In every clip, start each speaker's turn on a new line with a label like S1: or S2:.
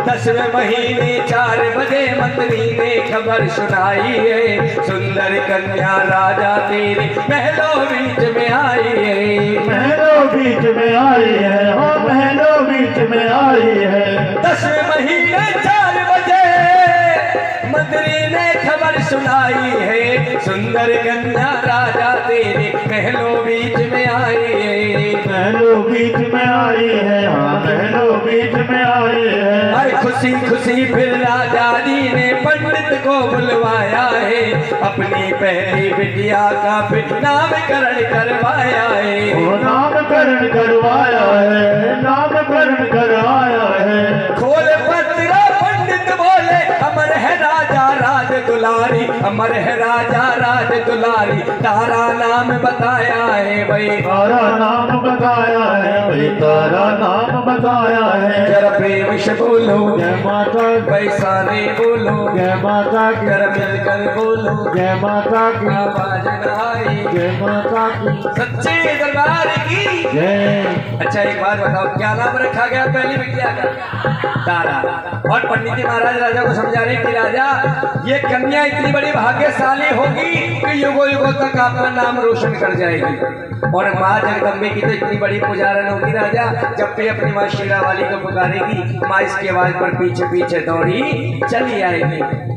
S1: 10वें महीने 4 बजे मंत्री ने खबर सुनाई है, सुंदर कन्या राजा तेरे महलों बीच में आई है,
S2: महलों बीच में आई है, हो महलों बीच में आई है।
S1: 10वें महीने 4 बजे मंत्री ने खबर सुनाई है, सुंदर कन्या राजा तेरे महलों बीच में आई है,
S2: महलों बीच में आई है, हाँ महलों बीच में आई है।
S1: अरे खुशी खुशी फिर राजा जी ने पंडित को बुलवाया है, अपनी पहली बिटिया का फिर नामकरण करवाया है,
S2: वो नामकरण करवाया है, नामकरण करवाया है।
S1: खोल पत्र पंडित बोले अमर है राजा राज दुलारी, अमर है राजा राज दुलारी, तारा नाम बताया है भाई,
S2: तारा नाम बताया है भाई, तारा नाम बताया है।
S1: जरा प्रेम से बोलो
S2: जय माता की,
S1: भाई सारे बोलो
S2: जय माता की,
S1: जरा मिलकर बोलो
S2: जय माता की,
S1: आवाज न आई
S2: जय माता की,
S1: सच्चे दरबार की
S2: जय।
S1: अच्छा एक बात बताओ, क्या नाम रखा गया पहली बिटिया का? तारा। और पंडित जी महाराज राजा को समझा रहे कि राजा ये कन्या इतनी बड़ी भाग्यशाली होगी कि युगों युगों तक आपका नाम रोशन कर जाएगी, और माँ जगदम्बे की तो इतनी बड़ी पुजारन होगी राजा, जब भी अपनी माँ शीरावाली को पुकारेगी माँ इसकी आवाज पर पीछे पीछे दौड़ी चली आएगी।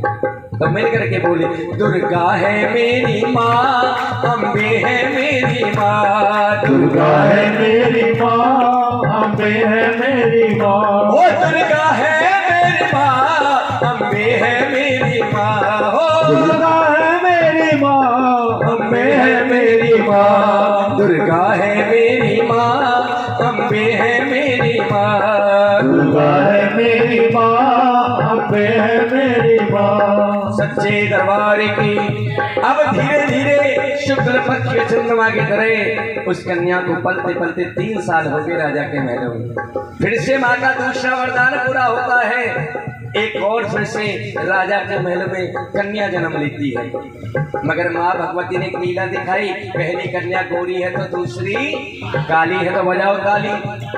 S1: तो मिल करके बोले दुर्गा है मेरी माँ, अम्बे है मेरी माँ,
S2: दुर्गा है मेरी माँ, अम्बे है मेरी माँ,
S1: ओ दुर्गा है मेरी माँ, अम्बे है मेरी माँ, हो
S2: दुर्गा है मेरी माँ,
S1: अम्बे है मेरी माँ, दुर्गा है मेरी माँ, अम्बे है मेरी माँ,
S2: दुर्गा है मेरी माँ, अम्बे है मेरी माँ।
S1: सच्चे दरबार की। अब धीरे धीरे शुक्ल पक्ष के चंद्रमा की तरह उस कन्या को पलते पलते 3 साल हो गए राजा के महलों में। फिर से माँ का दूसरा वरदान पूरा होता है, एक और फिर से राजा के महल में कन्या जन्म लेती है, मगर माँ भगवती ने एक लीला दिखाई, पहली कन्या गोरी है तो दूसरी काली है, तो बजाओ ताली।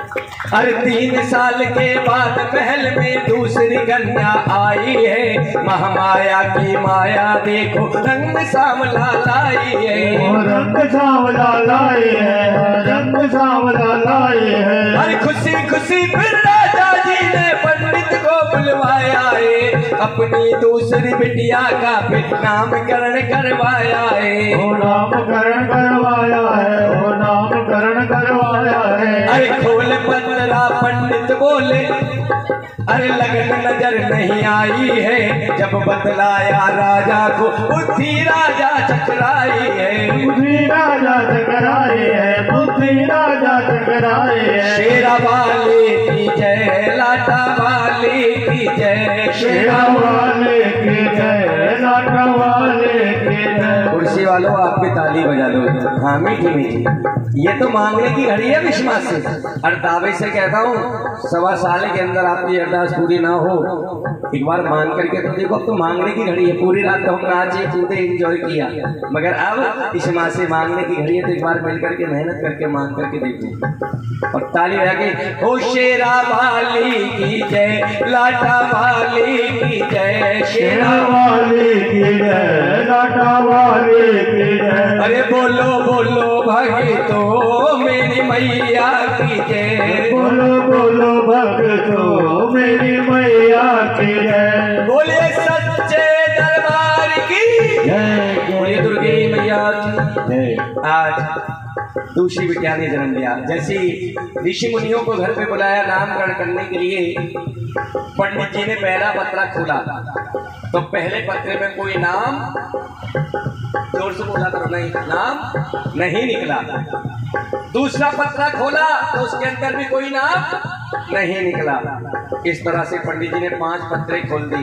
S1: अरे 3 साल के बाद महल में दूसरी कन्या आई है, महामाया की माया देखो रंग सांवला लाई है,
S2: रंग सांवला लाई है, रंग सांवला लाई है।
S1: अरे खुशी खुशी फिर राजा जी ने पंडित को बुलवाया है, अपनी दूसरी बिटिया का फिर नामकरण करवाया है,
S2: वो नामकरण करवाया है, वो नामकरण करवाया है।
S1: अरे खोल पतरा पंडित बोले अरे लगन नजर नहीं आई है, जब बतलाया राजा को बुद्धि राजा चकराई है,
S2: बुद्धि राजा चकराई है, बुद्धि राजा चकराई है।
S1: शेरा वाले की जय, लाटा वाले की जय,
S2: शेरा वाले की जय, लाटा वाले की जय।
S1: कुर्सी वालों आप भी ताली बजा दो, हाँ मीठी मीठी। ये तो मांगने की घड़ी है विश्वास से, और दावे से कहता हूँ 1.25 साल के अंदर आपकी अरदास पूरी ना हो, एक बार मांग करके तो देखो, अब तो मांगने की घड़ी है। पूरी रात तो हम नाचे कूदे एंजॉय किया, मगर अब इस माँ से मांगने की घड़ी है, तो एक बार मिल करके मेहनत करके मांग करके देखो, और ताली बजा के ओ शेरा वाली की जय, लाटा वाली की जय,
S2: शेरा वाले की जय, लाटा वाले की जय।
S1: अरे बोलो बोलो भक्तो मेरी मैया की जय,
S2: बोलो बोलो भक्तो मेरी मैया की जय।
S1: बोलिए सच्चे दरबार की
S2: जय,
S1: बोलिए दुर्गे मैया की
S2: जय।
S1: आज दूसरी बिटिया ने जन्म लिया। जैसे ऋषि मुनियों को घर पे बुलाया नामकरण करने के लिए, पंडित जी ने पहला पत्रा खोला तो पहले पत्रे में कोई नाम, जोर से बोला करो, नहीं नाम नहीं निकला। दूसरा पत्रा खोला तो उसके अंदर भी कोई नाम नहीं निकला। इस तरह से पंडित जी ने 5 पत्रे खोल दी।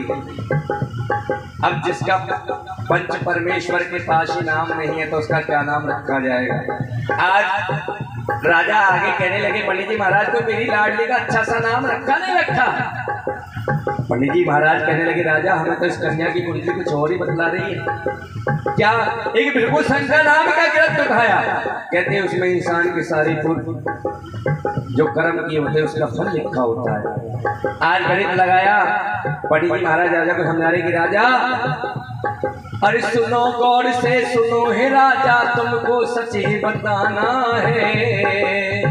S1: अब जिसका पंच परमेश्वर के पास ही नाम नहीं है तो उसका क्या नाम रखा जाएगा। आज राजा आगे कहने लगे पंडित जी महाराज को मेरी लाडली का अच्छा सा नाम रखा नहीं रखा। पंडित जी महाराज कहने लगे, राजा हमें तो इस कन्या की कुंडली कुछ और ही बतला रही है। क्या? एक बिल्कुल शंकर नाम का ग्रंथ उठाया, कहते हैं उसमें इंसान के सारे पूर्व जो कर्म किए होते हैं उसका फल लिखा होता है। आज गणित लगाया, पंडित जी महाराज राजा को समझा रहे कि राजा, अरे सुनो गौर से सुनो हे राजा, तुमको सच ही बताना है।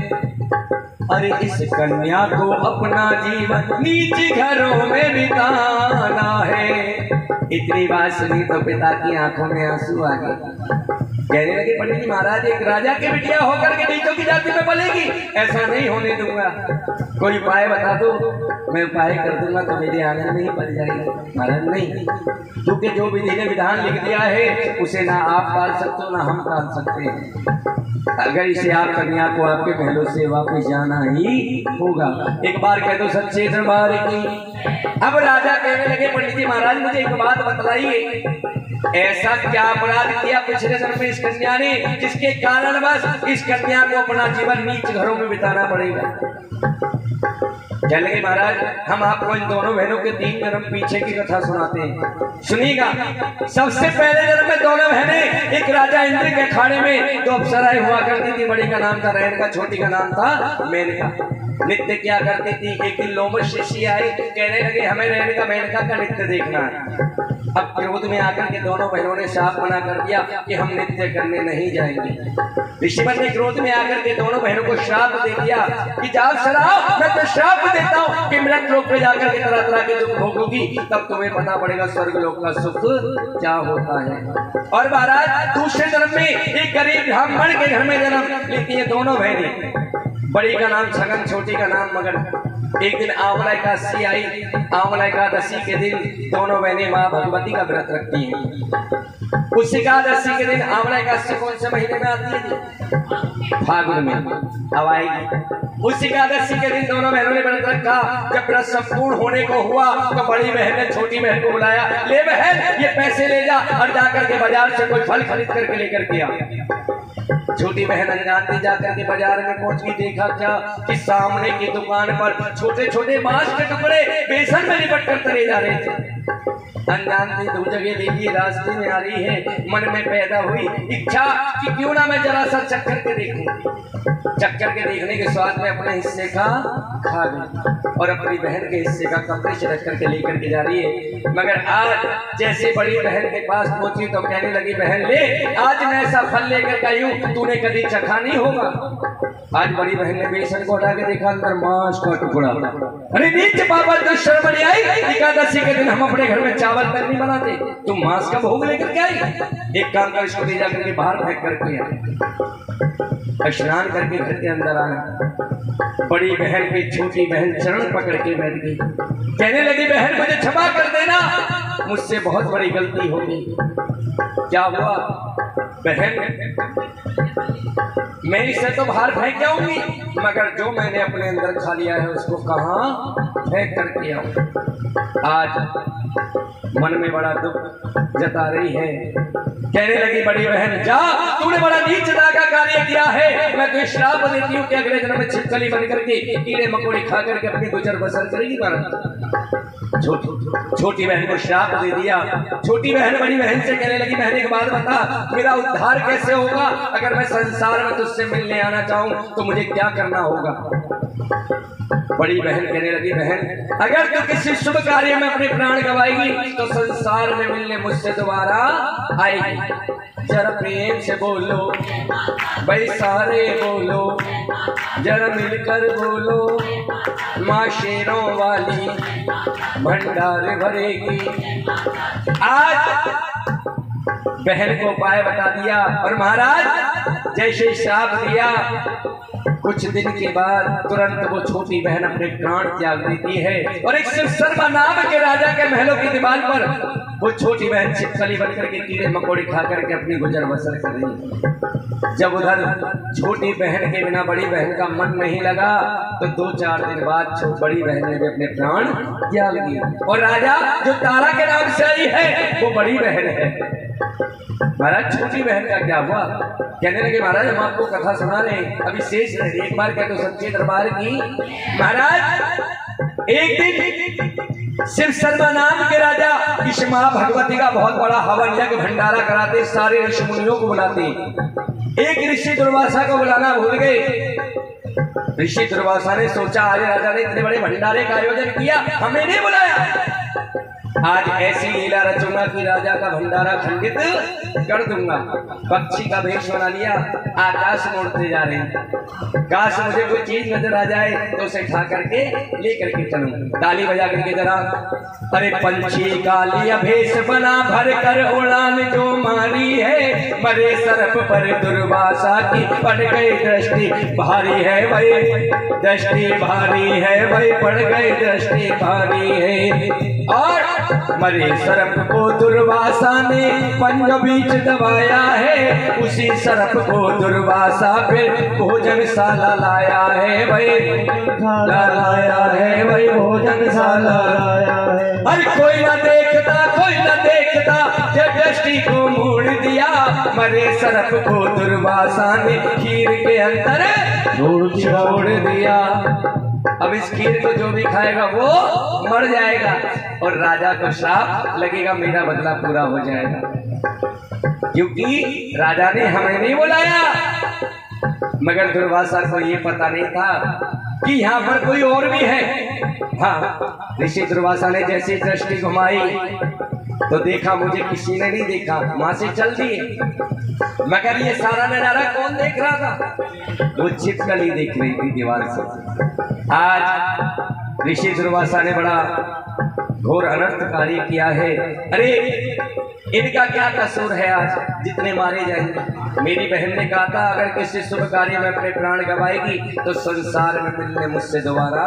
S1: अरे इस कन्या को अपना जीवन नीच घरों में बिताना है। इतनी बात सुनी तो पिता की आंखों में आंसू आ गए। कहने लगे, पंडित जी महाराज, एक राजा के बिटिया होकर के नीचों की जाति में पलेगी, ऐसा नहीं होने दूंगा। कोई उपाय बता दो। मैं उपाय कर दूंगा तो मेरे आंगन में ही पल जाएगा। महाराज नहीं, क्योंकि जो विधि ने विधान लिख दिया है उसे ना आप टाल सकते हो ना हम टाल सकते हैं। अगर इसे आप कन्या को आपके महलों से वापस जाना ही होगा। एक बार कह दो सच्चे दरबार की। अब राजा कहने लगे, पंडित जी महाराज मुझे एक बात बतलाइए, ऐसा क्या अपराध किया पिछले जन्म में इस कन्या ने जिसके कारण बस इस कन्या को अपना जीवन नीच घरों में बिताना पड़ेगा। कह लगे, महाराज हम आपको इन दोनों बहनों के 3 जन्म पीछे की कथा सुनाते हैं, सुनिएगा। सबसे पहले जन्म में दोनों बहनें एक राजा इंद्र के अखाड़े में 2 अप्सराएं हुआ करती थी। बड़ी का नाम था रेणुका, छोटी का नाम था मेनका। नित्य क्या करती थी? एक दिन लोमश ऋषि आए, कहने लगे हमें रेणुका मेनका का नृत्य देखना है। अब क्रोध में आकर के दोनों बहनों ने साफ मना कर दिया कि हम नृत्य करने नहीं जाएंगे। ऋषिवर ने क्रोध में आकर के दोनों बहनों को श्राप दे दिया कि जाओ सराओ, मैं तो श्राप देता हूँ कि मृत लोक पे जाकर के तरह तरह के दुख भोगोगी, तब तुम्हें पता पड़ेगा स्वर्ग लोक का सुख क्या होता है। और महाराज दूसरे जन्म में एक गरीब ब्राह्मण के घर में जन्म लेती है दोनों बहनें। बड़ी का नाम छगन, छोटी का नाम मगन। एक दिन आंवला एकादशी आई। आंवला एकादशी के दिन दोनों बहनें माँ भगवती का व्रत रखती हैं। उस एकादशी के दिन, आंवला एकादशी कौन से महीने में आती है? फागुन में। अब आएगी उस एकादशी के दिन दोनों बहनों ने व्रत रखा। जब व्रत संपूर्ण होने को हुआ तो बड़ी बहन ने छोटी बहन को बुलाया, ले बहन ये पैसे ले जा और जाकर के बाजार से कोई फल खरीद करके लेकर के आ। छोटी बहन अनजानती जाकर के बाजार में पहुंच के देखा क्या कि सामने की दुकान पर छोटे छोटे बांस के टुकड़े बेसन में लिपट कर तले जा रहे थे। अनजानती 2 जगह देखिए रास्ते में आ रही है। मन में पैदा हुई इच्छा कि क्यों ना मैं जरा सा चक्कर के देखूं। चक्कर के देखने के स्वाद में अपने हिस्से का खा गई और अपनी बहन के हिस्से का कपड़े से रख करके लेकर के जा रही है। मगर आज जैसे बड़ी बहन के पास पहुंची तो कहने लगी, बहन ले आज मैं ऐसा फल लेकर के आई हूं, तूने कभी चखा नहीं होगा। आज बड़ी बहन ने बेसन को हटा के देखा, अंदर मांस का टुकड़ा। अरे नीच पापा तो शर्म नहीं आई? एकादशी के दिन हम अपने घर में चावल तक नहीं बनाते, तुम मांस का भोग लेकर के आई। एक काम कर, इसको ले जाकर के बाहर फेंक करके स्नान करके घर के अंदर आना। बड़ी बहन की छोटी बहन चरण पकड़ के बैठ गई। कहने लगी, बहन मुझे क्षमा कर देना, मुझसे बहुत बड़ी गलती हो गई। क्या हुआ? बहन मैं इसे तो बाहर फेंक जाऊंगी, मगर जो मैंने अपने अंदर खा लिया है उसको कहाँ फेंक करके आऊं। आज मन में बड़ा दुख जता रही है। कहने लगी, बड़ी बहन जा, तूने बड़ा नीचता का कार्य किया है। मैं तुझे श्राप देती हूँ कि अगले जन्म में छिपकली बन करके कीड़े मकोड़े खा करके अपनी गुजर बसर करेगी। छोटी बहन को श्राप दे दिया। छोटी बहन बड़ी बहन से कहने लगी, बहन एक बात बता, मेरा उद्धार कैसे होगा? अगर मैं संसार में तुझसे मिलने आना चाहूँ तो मुझे क्या करना होगा? बड़ी बहन कहने लगी, बहन अगर तू किसी शुभ कार्य में अपने प्राण गवाएगी तो संसार में मिलने मुझसे दोबारा आएगी। जरा प्रेम से बोलो भाई, सारे बोलो, जरा मिलकर बोलो, माँ शेरों वाली भंडार भरेगी। आज बहन को उपाय बता दिया और महाराज जैसे श्राप दिया, कुछ दिन के बाद तुरंत वो छोटी बहन अपने प्राण त्याग देती है और एक शिव शर्मा नाम के राजा के महलों की दीवार पर वो छोटी बहन छिपकली बनकर के कीड़े मकोड़े खा करके अपनी गुजर बसर कर रही है। जब उधर छोटी बहन के बिना बड़ी बहन का मन नहीं लगा तो 2-4 दिन बाद बड़ी बहन ने भी अपने प्राण त्याग दिए और राजा जो तारा के नाम से आई है वो बड़ी बहन है। महाराज छोटी बहन का क्या हुआ? कहने लगे, महाराज हम आपको कथा सुना रहे हैं, अभी शेष रहे, एक बार कह दो सच्चे दरबार की। महाराज एक दिन शिव शर्मा नाम के राजा इस माँ भगवती का बहुत बड़ा हवन यज्ञ भंडारा कराते, सारे ऋषि मुनियों को बुलाते। एक ऋषि दुर्वासा को बुलाना भूल गए। ऋषि दुर्वासा ने सोचा आज राजा ने इतने बड़े भंडारे का आयोजन किया, हमें नहीं बुलाया, आज ऐसी लीला रचूंगा कि राजा का भंडारा खंडित कर दूंगा। पक्षी का भेष बना लिया, आकाश में उड़ते जा रहे हैं। काश मुझे कोई चीज नजर आ जाए तो उसे उठा करके लेकर के चलूं। ताली बजा करके जरा, अरे पंछी का लिया भेष बना, भर कर उड़ान जो मारी है, मरे सर्प पर दुर्वासा की पड़ गई दृष्टि भारी है भाई, दृष्टि भारी है भाई, पड़ गई दृष्टि भारी है। और मरे सर्प को दुर्वासा ने पंज बीच दबाया है, उसी सर्प को दुर्वासा फिर भोजनशाला लाया है भाई, लाया है भाई, भोजनशाला लाया है। अरे कोई न देखता, कोई न देखता, जब दृष्टि को मोड़ दिया, मरे सर्प को दुर्वासा ने खीर के अंदर छोड़ दिया। अब इस खीर को जो भी खाएगा वो मर जाएगा और राजा को श्राप लगेगा, मेरा बदला पूरा हो जाएगा, क्योंकि राजा ने हमें नहीं बुलाया। मगर दुर्वासा को ये पता नहीं था कि यहाँ पर कोई और भी है। हाँ, ऋषि दुर्वासा ने जैसी दृष्टि घुमाई तो देखा मुझे किसी ने नहीं देखा, वहां से चल दिए। मगर ये सारा नजारा कौन देख रहा था? वो छिपकली देख रही थी दीवार से। आज ऋषि दुर्वासा ने बड़ा घोर अनर्थ कार्य किया है। अरे इनका क्या कसूर है आज जितने मारे जाएंगे? मेरी बहन ने कहा था अगर किसी शुभ कार्य में अपने प्राण गवाएगी तो संसार में मिलने मुझसे दोबारा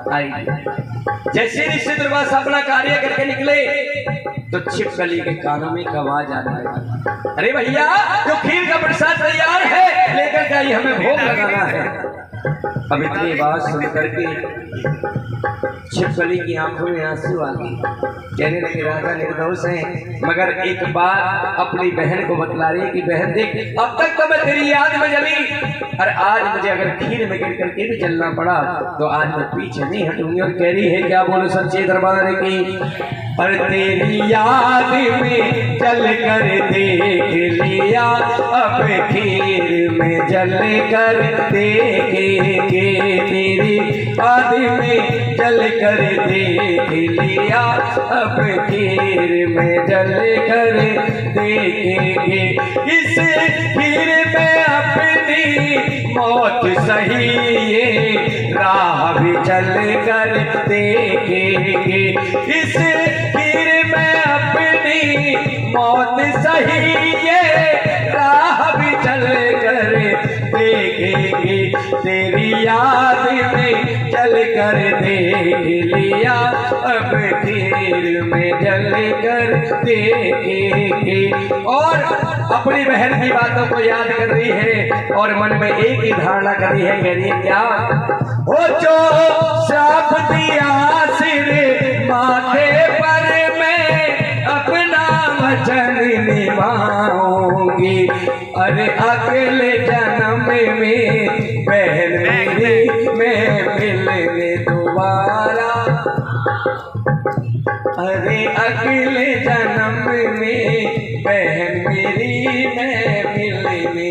S1: आएगी। जैसे ऋषि दुर्वासा अपना कार्य करके निकले तो छिपकली के कानों में आवाज आने लगी, अरे भैया जो खीर का प्रसाद तैयार है लेकर जाइए, हमें भोग लगाना है। अब इतनी बात सुन करके छिपकली की आंखों में आंसू आ गए, कहने लगे राजा निर्दोष है, मगर एक बात अपनी बहन को बतला रही है कि बहन देख, अब तक तो मैं तेरी याद में जली, और आज मुझे अगर खीर में गिर करके भी जलना पड़ा तो आज मैं पीछे नहीं हटूंगी। और कह रही है क्या बोलो सच्चे दरबार की, पर तेरी याद में जल कर देख लिया, अब खीर में जल कर देखेंगे, तेरी याद में जल कर देख लिया, अब खीर में जल कर देखेंगे, इस खीर में अपनी मौत सही ये राह भी चल कर देखेंगे, इस खीर में अपनी मौत सही ये राह भी चल कर देखेंगे, तेरी याद में चल कर देख लिया, अब खीर में जल कर देखेंगे। और अपनी बहन की बातों को याद कर रही है और मन में एक ही धारणा कर रही है, कह रही है क्या, वो जो श्राप दिया सिर माथे पर मैं अपना वचन निभाऊंगी, अरे अगले जन्म में बहन मेरी मैं मिलने दोबारा, अरे अगले जन्म में बहन मेरी मैं मिलने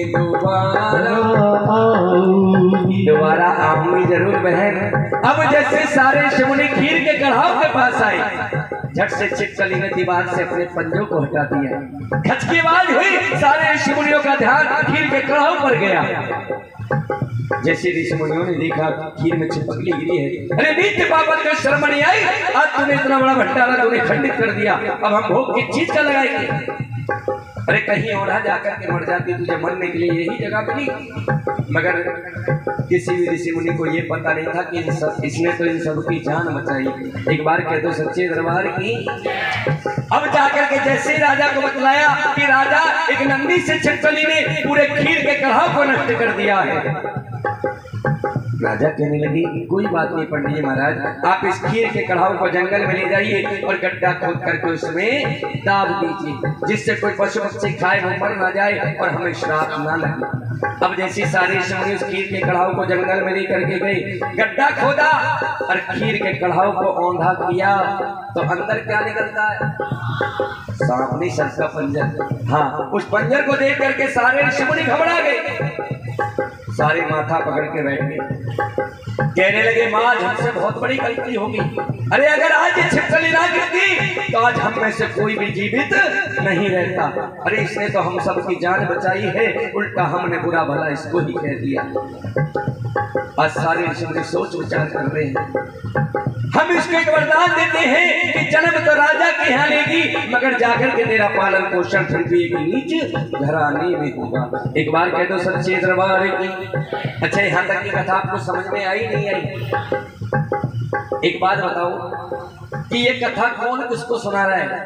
S1: दोबारा आऊंगी जरूर बहन। अब जैसे सारे शिवनी खीर के कढ़ाव के पास आई, झट से छिपकली ने दीवार से अपने पंजों को हटा दिया, खच की आवाज हुई, सारे ऋषिमुनियों का ध्यान खीर के कढ़ाव पर गया। जैसे ऋषिमुनियों ने देखा खीर में छिपकली गिरी है, अरे नित्य पापन का शर्म नहीं आई, आज तूने इतना बड़ा भंडारा तूने खंडित कर दिया, अब हम भोग किस चीज का लगाएंगे? अरे कहीं और जाकर के मर जाती, तुझे मरने के लिए यही जगह मिली। मगर किसी भी ऋषि मुनि को ये पता नहीं था कि इसने तो इन सब की जान बचाई। एक बार कह दो सच्चे दरबार की। अब जाकर के जैसे राजा को बतलाया कि राजा एक नंदी से छिपकली ने पूरे खीर के कढ़ाव को नष्ट कर दिया है। राजा कहने लगे कोई बात नहीं पंडित जी महाराज, आप इस खीर के कढ़ाऊ को जंगल में ले जाइए और गड्ढा खोद करके उसमें दाब दीजिए, जिससे कोई पशु पक्षी खाए वो मर ना जाए और हमें श्राप ना लगे। अब जैसी सारी समझी उस खीर के कढ़ाऊ को जंगल में लेकर के गई, गड्ढा खोदा और खीर के कढ़ाऊ को औंधा किया तो अंदर क्या निकलता है? सांप नहीं, सर का पंजर। हाँ, उस पंजर को देख करके सारे ऋषि घबरा गए, सारे माथा पकड़ के बैठ गए, कहने लगे माँ हमसे बहुत बड़ी गलती होगी। अरे अगर आज ये छिपकली ना गिरती तो आज हम में से कोई भी जीवित नहीं रहता। अरे इसने तो हम सबकी जान बचाई है, उल्टा हमने बुरा भला इसको ही कह दिया। आज सारे ऋषि सोच विचार कर रहे हैं, हम इसको एक वरदान देते हैं कि जन्म तो राजा के यहाँ लेगी, मगर जाकर के तेरा पालन पोषण फिर भी एक नीच घराने में होगा। एक बार कह दो सच्चे दरबार की। अच्छा, यहाँ तक की कथा आपको समझ में आई नहीं आई? एक बात बताओ कि ये कथा कौन किसको सुना रहा है?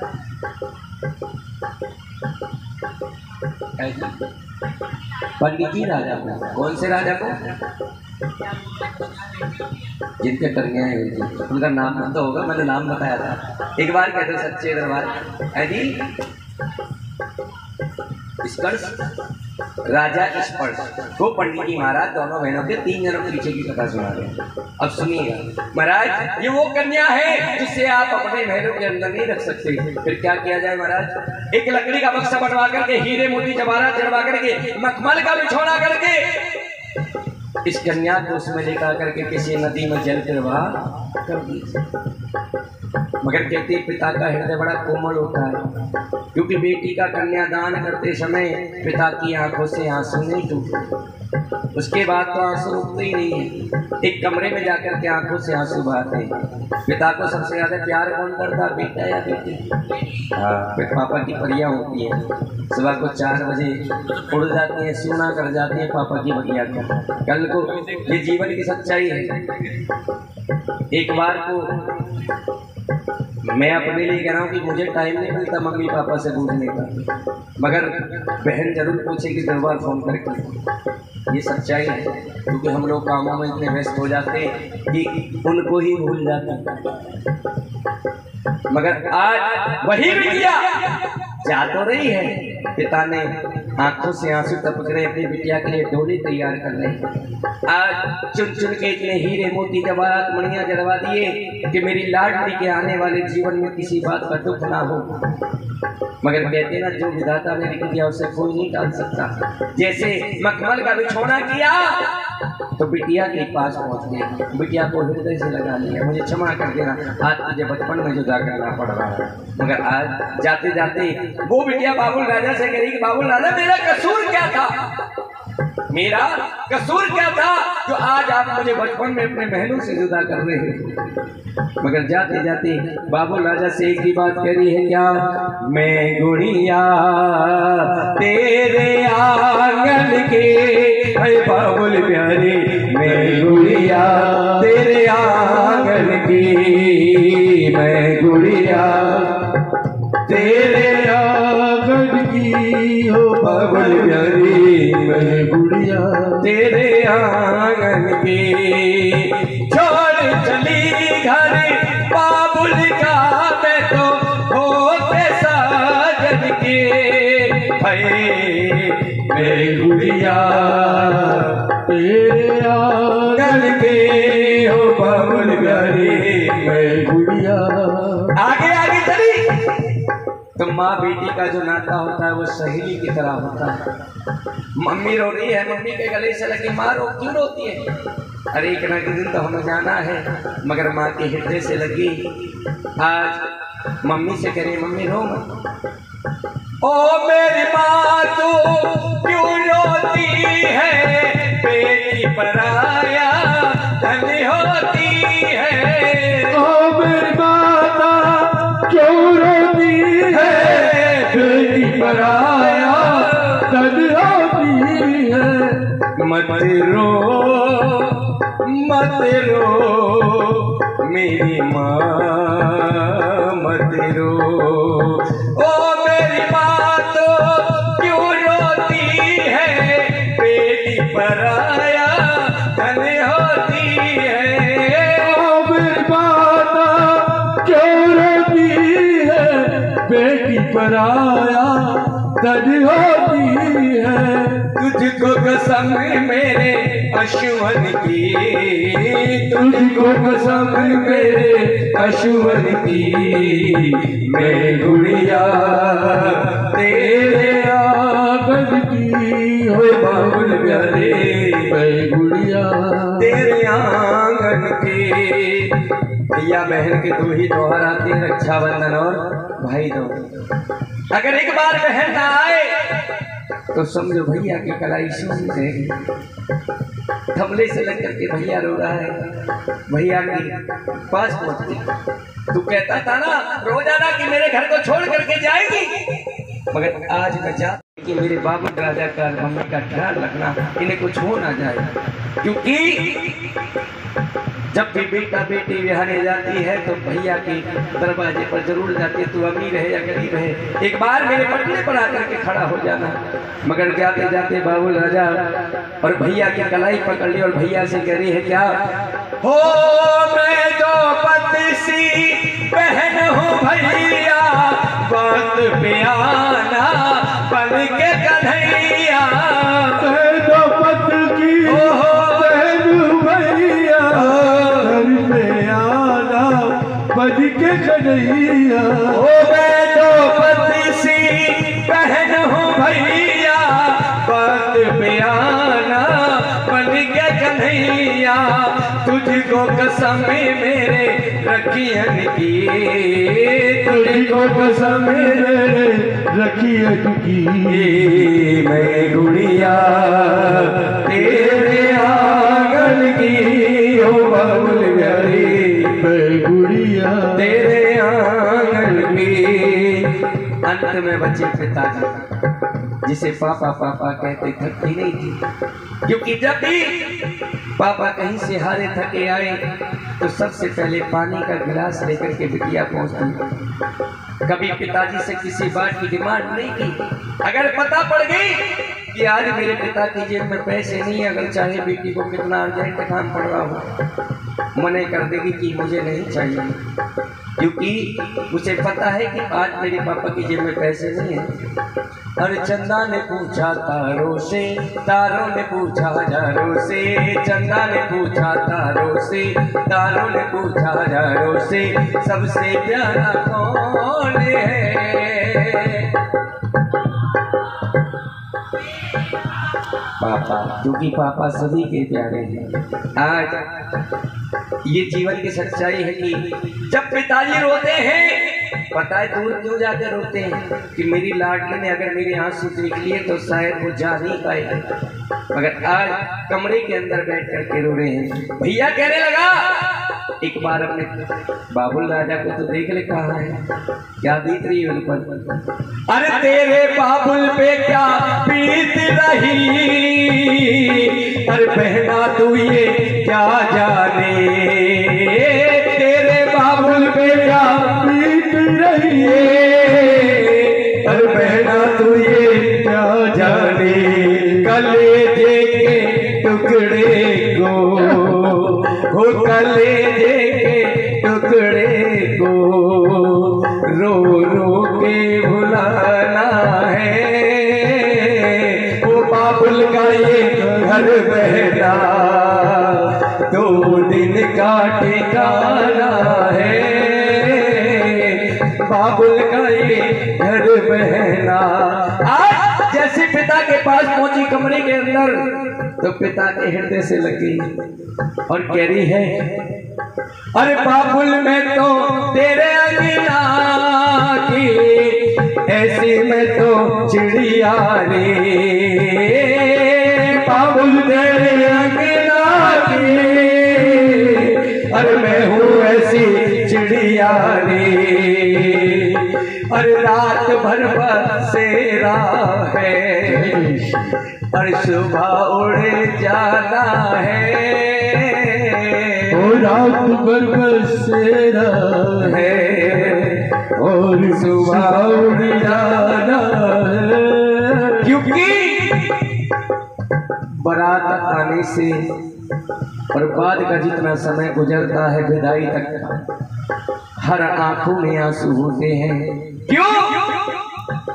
S1: पंडित जी राजा को। कौन से राजा को? जिनके कन्याएं हुई थी, उनका नाम तो होगा, मैंने नाम बताया था। एक बार कहते हो सच्चे दरबार स्पर्श राजा स्पर्श को पंडित जी महाराज दोनों बहनों के 3 जन्म पीछे की कथा सुना रहे हैं। अब सुनिएगा महाराज, ये वो कन्या है जिसे आप अपने महलों के अंदर नहीं रख सकते। फिर क्या किया जाए महाराज? एक लकड़ी का बक्सा बनवा करके, हीरे मोती जवाहरात चढ़वा करके, मखमल का बिछौना करके इस कन्या को उसमें लेकर करके किसी नदी में जल प्रवाह कर दीजिए। मगर कहते पिता का हृदय बड़ा कोमल होता है, क्योंकि बेटी का कन्यादान करते समय पिता की आंखों से आंसू नहीं टूटते। उसके बाद तो आंसू रुकते ही नहीं है, एक कमरे में जाकर के आंखों से आंसू बहाते हैं। पिता को सबसे ज्यादा प्यार कौन करता, बेटा या बेटी? फिर पापा की परियां होती है, सुबह को 4 बजे उड़ जाती है, सोना कर जाती है पापा की बढ़िया का। कल को ये जीवन की सच्चाई है। एक बार को मैं अपने लिए कह रहा हूँ कि मुझे टाइम नहीं मिलता मम्मी पापा से पूछने का, मगर बहन जरूर पूछेगी 10 बार फोन करके। ये सच्चाई है, क्योंकि हम लोग कामों में इतने व्यस्त हो जाते हैं कि उनको ही भूल जाते हैं। मगर आज वही बिटिया जा तो रही है, पिता ने आंखों से आंसू टपक रहे अपनी बिटिया के लिए डोली तैयार कर रहे। आज चुन चुन के इतने हीरे मोती जवाहरात मणियां जड़वा दिए कि मेरी लाडली के आने वाले जीवन में किसी बात का दुख ना हो। मगर कहते ना, जो विधाता ने लिख दिया उसे कोई नहीं डाल सकता। जैसे मखमल का बिछौना किया तो बिटिया के पास पहुंच गई, बिटिया को हृदय से लगा लिया, मुझे क्षमा कर देना, आज मुझे बचपन में जुदा करना पड़ रहा है। मगर आज जाते जाते वो बिटिया बाबुल राजा से कही कि बाबुल राजा मेरा कसूर क्या था, मेरा कसूर क्या था जो आज आप मुझे बचपन में अपने महलों से जुदा कर रहे हैं। मगर जाते जाते बाबुल राजा से एक ही बात कह रही है, क्या? मैं गुड़िया तेरे आंगन के, है बाबुल प्यारे, मैं गुड़िया तेरे आंगन की, मैं गुड़िया तेरे आंगन की, हो बाबुल प्यारी, मैं गुड़िया तेरे आंगन की। छोड़ चली घर बाबुल का मैं तो होते साजन के, मैं गुड़िया तेरे आंगन के, हो बाबुल प्यारी, मैं गुड़िया। आगे आगे चली तो माँ बेटी का जो नाता होता है वो सहेली की तरह होता है। मम्मी रो रही है, मम्मी के गले से लगी, माँ रो क्यों रोती है? अरे एक ना दिन तो हमें जाना है। मगर माँ के हृदय से लगी। आज मम्मी से कह रही, मम्मी रो मत। ओ मेरी माँ तू क्यों रोती है, बेटी पराया धन होती है।
S2: ओ मेरी माता क्यों रोती है, बेटी पराया धन होती है।
S1: मत रो मत रो मेरी माँ, मत रो। ओ मेरी माँ तो क्यों रोती है, बेटी पराया धन
S2: की पराया तन होती है।
S1: तुझको कसम मेरे अश्वन की,
S2: तुझको कसम मेरे अश्वन की, मैं गुड़िया तेरे आंगन की हो बाबुल प्यारे, मैं गुड़िया
S1: तेरे आंगन की। भैया बहन के दो ही त्योहार आते हैं, रक्षाबंधन और भाई दूज। अगर एक बार बहन ना आए तो समझो भैया की कलाई सूझ जाएगी। थमले से लग करके भैया रो रहा है, भैया के पास पहुंचते। तू कहता था ना रोजाना कि मेरे घर को छोड़ करके जाएगी, मगर आज मैं चाहता कि मेरे बाबू राजा का मम्मी का ख्याल रखना, इन्हें कुछ हो ना जाए। क्योंकि जब भी बेटा बेटी विहाने जाती है तो भैया के दरवाजे पर जरूर जाती है, तू अमीर है या गरीब है, एक बार मेरे पटने पर आकर के खड़ा हो जाना। मगर जाते जाते बाबुल राजा और भैया की कलाई पकड़ ली और भैया से कह रही है क्या, हो मैं जो पति सी बहन हूँ भैया, बात पे आना बन के कन्हैया।
S2: मैं तो पत की बहन भैया, घर पे आना बन के कन्हैया।
S1: ओ मैं तो पति सी बहन हूँ भैया, बात पे आना बन के कन्हैया। तुझको कसम मेरे रखियन की,
S2: तुझको कसम मेरे रखियन की,
S1: मैं गुड़िया तेरे आंगन की हो बाबुल प्यारी,
S2: मैं गुड़िया
S1: तेरे आंगन की। अंत में बच्चे पिताजी जिसे पापा पापा कहते थकती नहीं थी, क्योंकि जब भी पापा कहीं से हारे थके आए तो सबसे पहले पानी का गिलास लेकर के बिटिया पहुंचती। कभी पिताजी से किसी बात की डिमांड नहीं की। अगर पता पड़ गई कि आज मेरे पिता की जेब में पैसे नहीं, अगर चाहे बेटी को कितना अर्जेंट काम पड़ रहा हो, मने कर देगी कि मुझे नहीं चाहिए, क्योंकि उसे पता है कि आज मेरे पापा की जेब में पैसे नहीं है। और चंदा ने पूछा तारों से, तारों ने पूछा हजारों से, चंदा ने पूछा तारों से, तारों ने पूछा हजारों से, सबसे प्यारा कौन है? पापा, क्योंकि पापा सभी के प्यारे हैं। आज ये जीवन की सच्चाई है कि जब पिताजी रोते हैं, पता है दूर क्यों जाकर रोते हैं कि मेरी लाडली ने अगर मेरे आंसू देख लिए तो शायद वो जा नहीं पाएगा, मगर आज कमरे के अंदर बैठ करके रो रहे हैं। भैया कहने लगा, एक बार अपने बाबुल राजा को तो देख ले, कहा है क्या बीत रही है उन पर। अरे तेरे बाबुल पे क्या बीत रही, अरे बहना तू ये क्या जाने, तेरे बाबुल पे क्या बीत रही है, अरे बहना तू ये क्या जाने। कलेजे के टुकड़े को, हो कलेजे के टुकड़े को रो रो के भुलाना है, वो बाबुल का ये घर बहना 2 दिन का ठिकाना है, बाबुल का ये घर बहना। आज जैसे पिता के पास पहुंची कमरे के अंदर तो पिता के हृदय से लगी और कह रही है, अरे बाबुल में तो तेरे अंगना की, ऐसी में तो चिड़िया रे, बाबुल तेरे अंगना की, अरे मैं हूँ ऐसी चिड़िया रे, अरे रात भर बसेरा है, और सुबह उड़ जाना है,
S2: ओ रात भर बसेरा
S1: है
S2: और सुबह उड़ जाना है।
S1: क्योंकि बारात आने से और बाद का जितना समय गुजरता है विदाई तक का, हर आंखों में आंसू होते हैं। क्यों?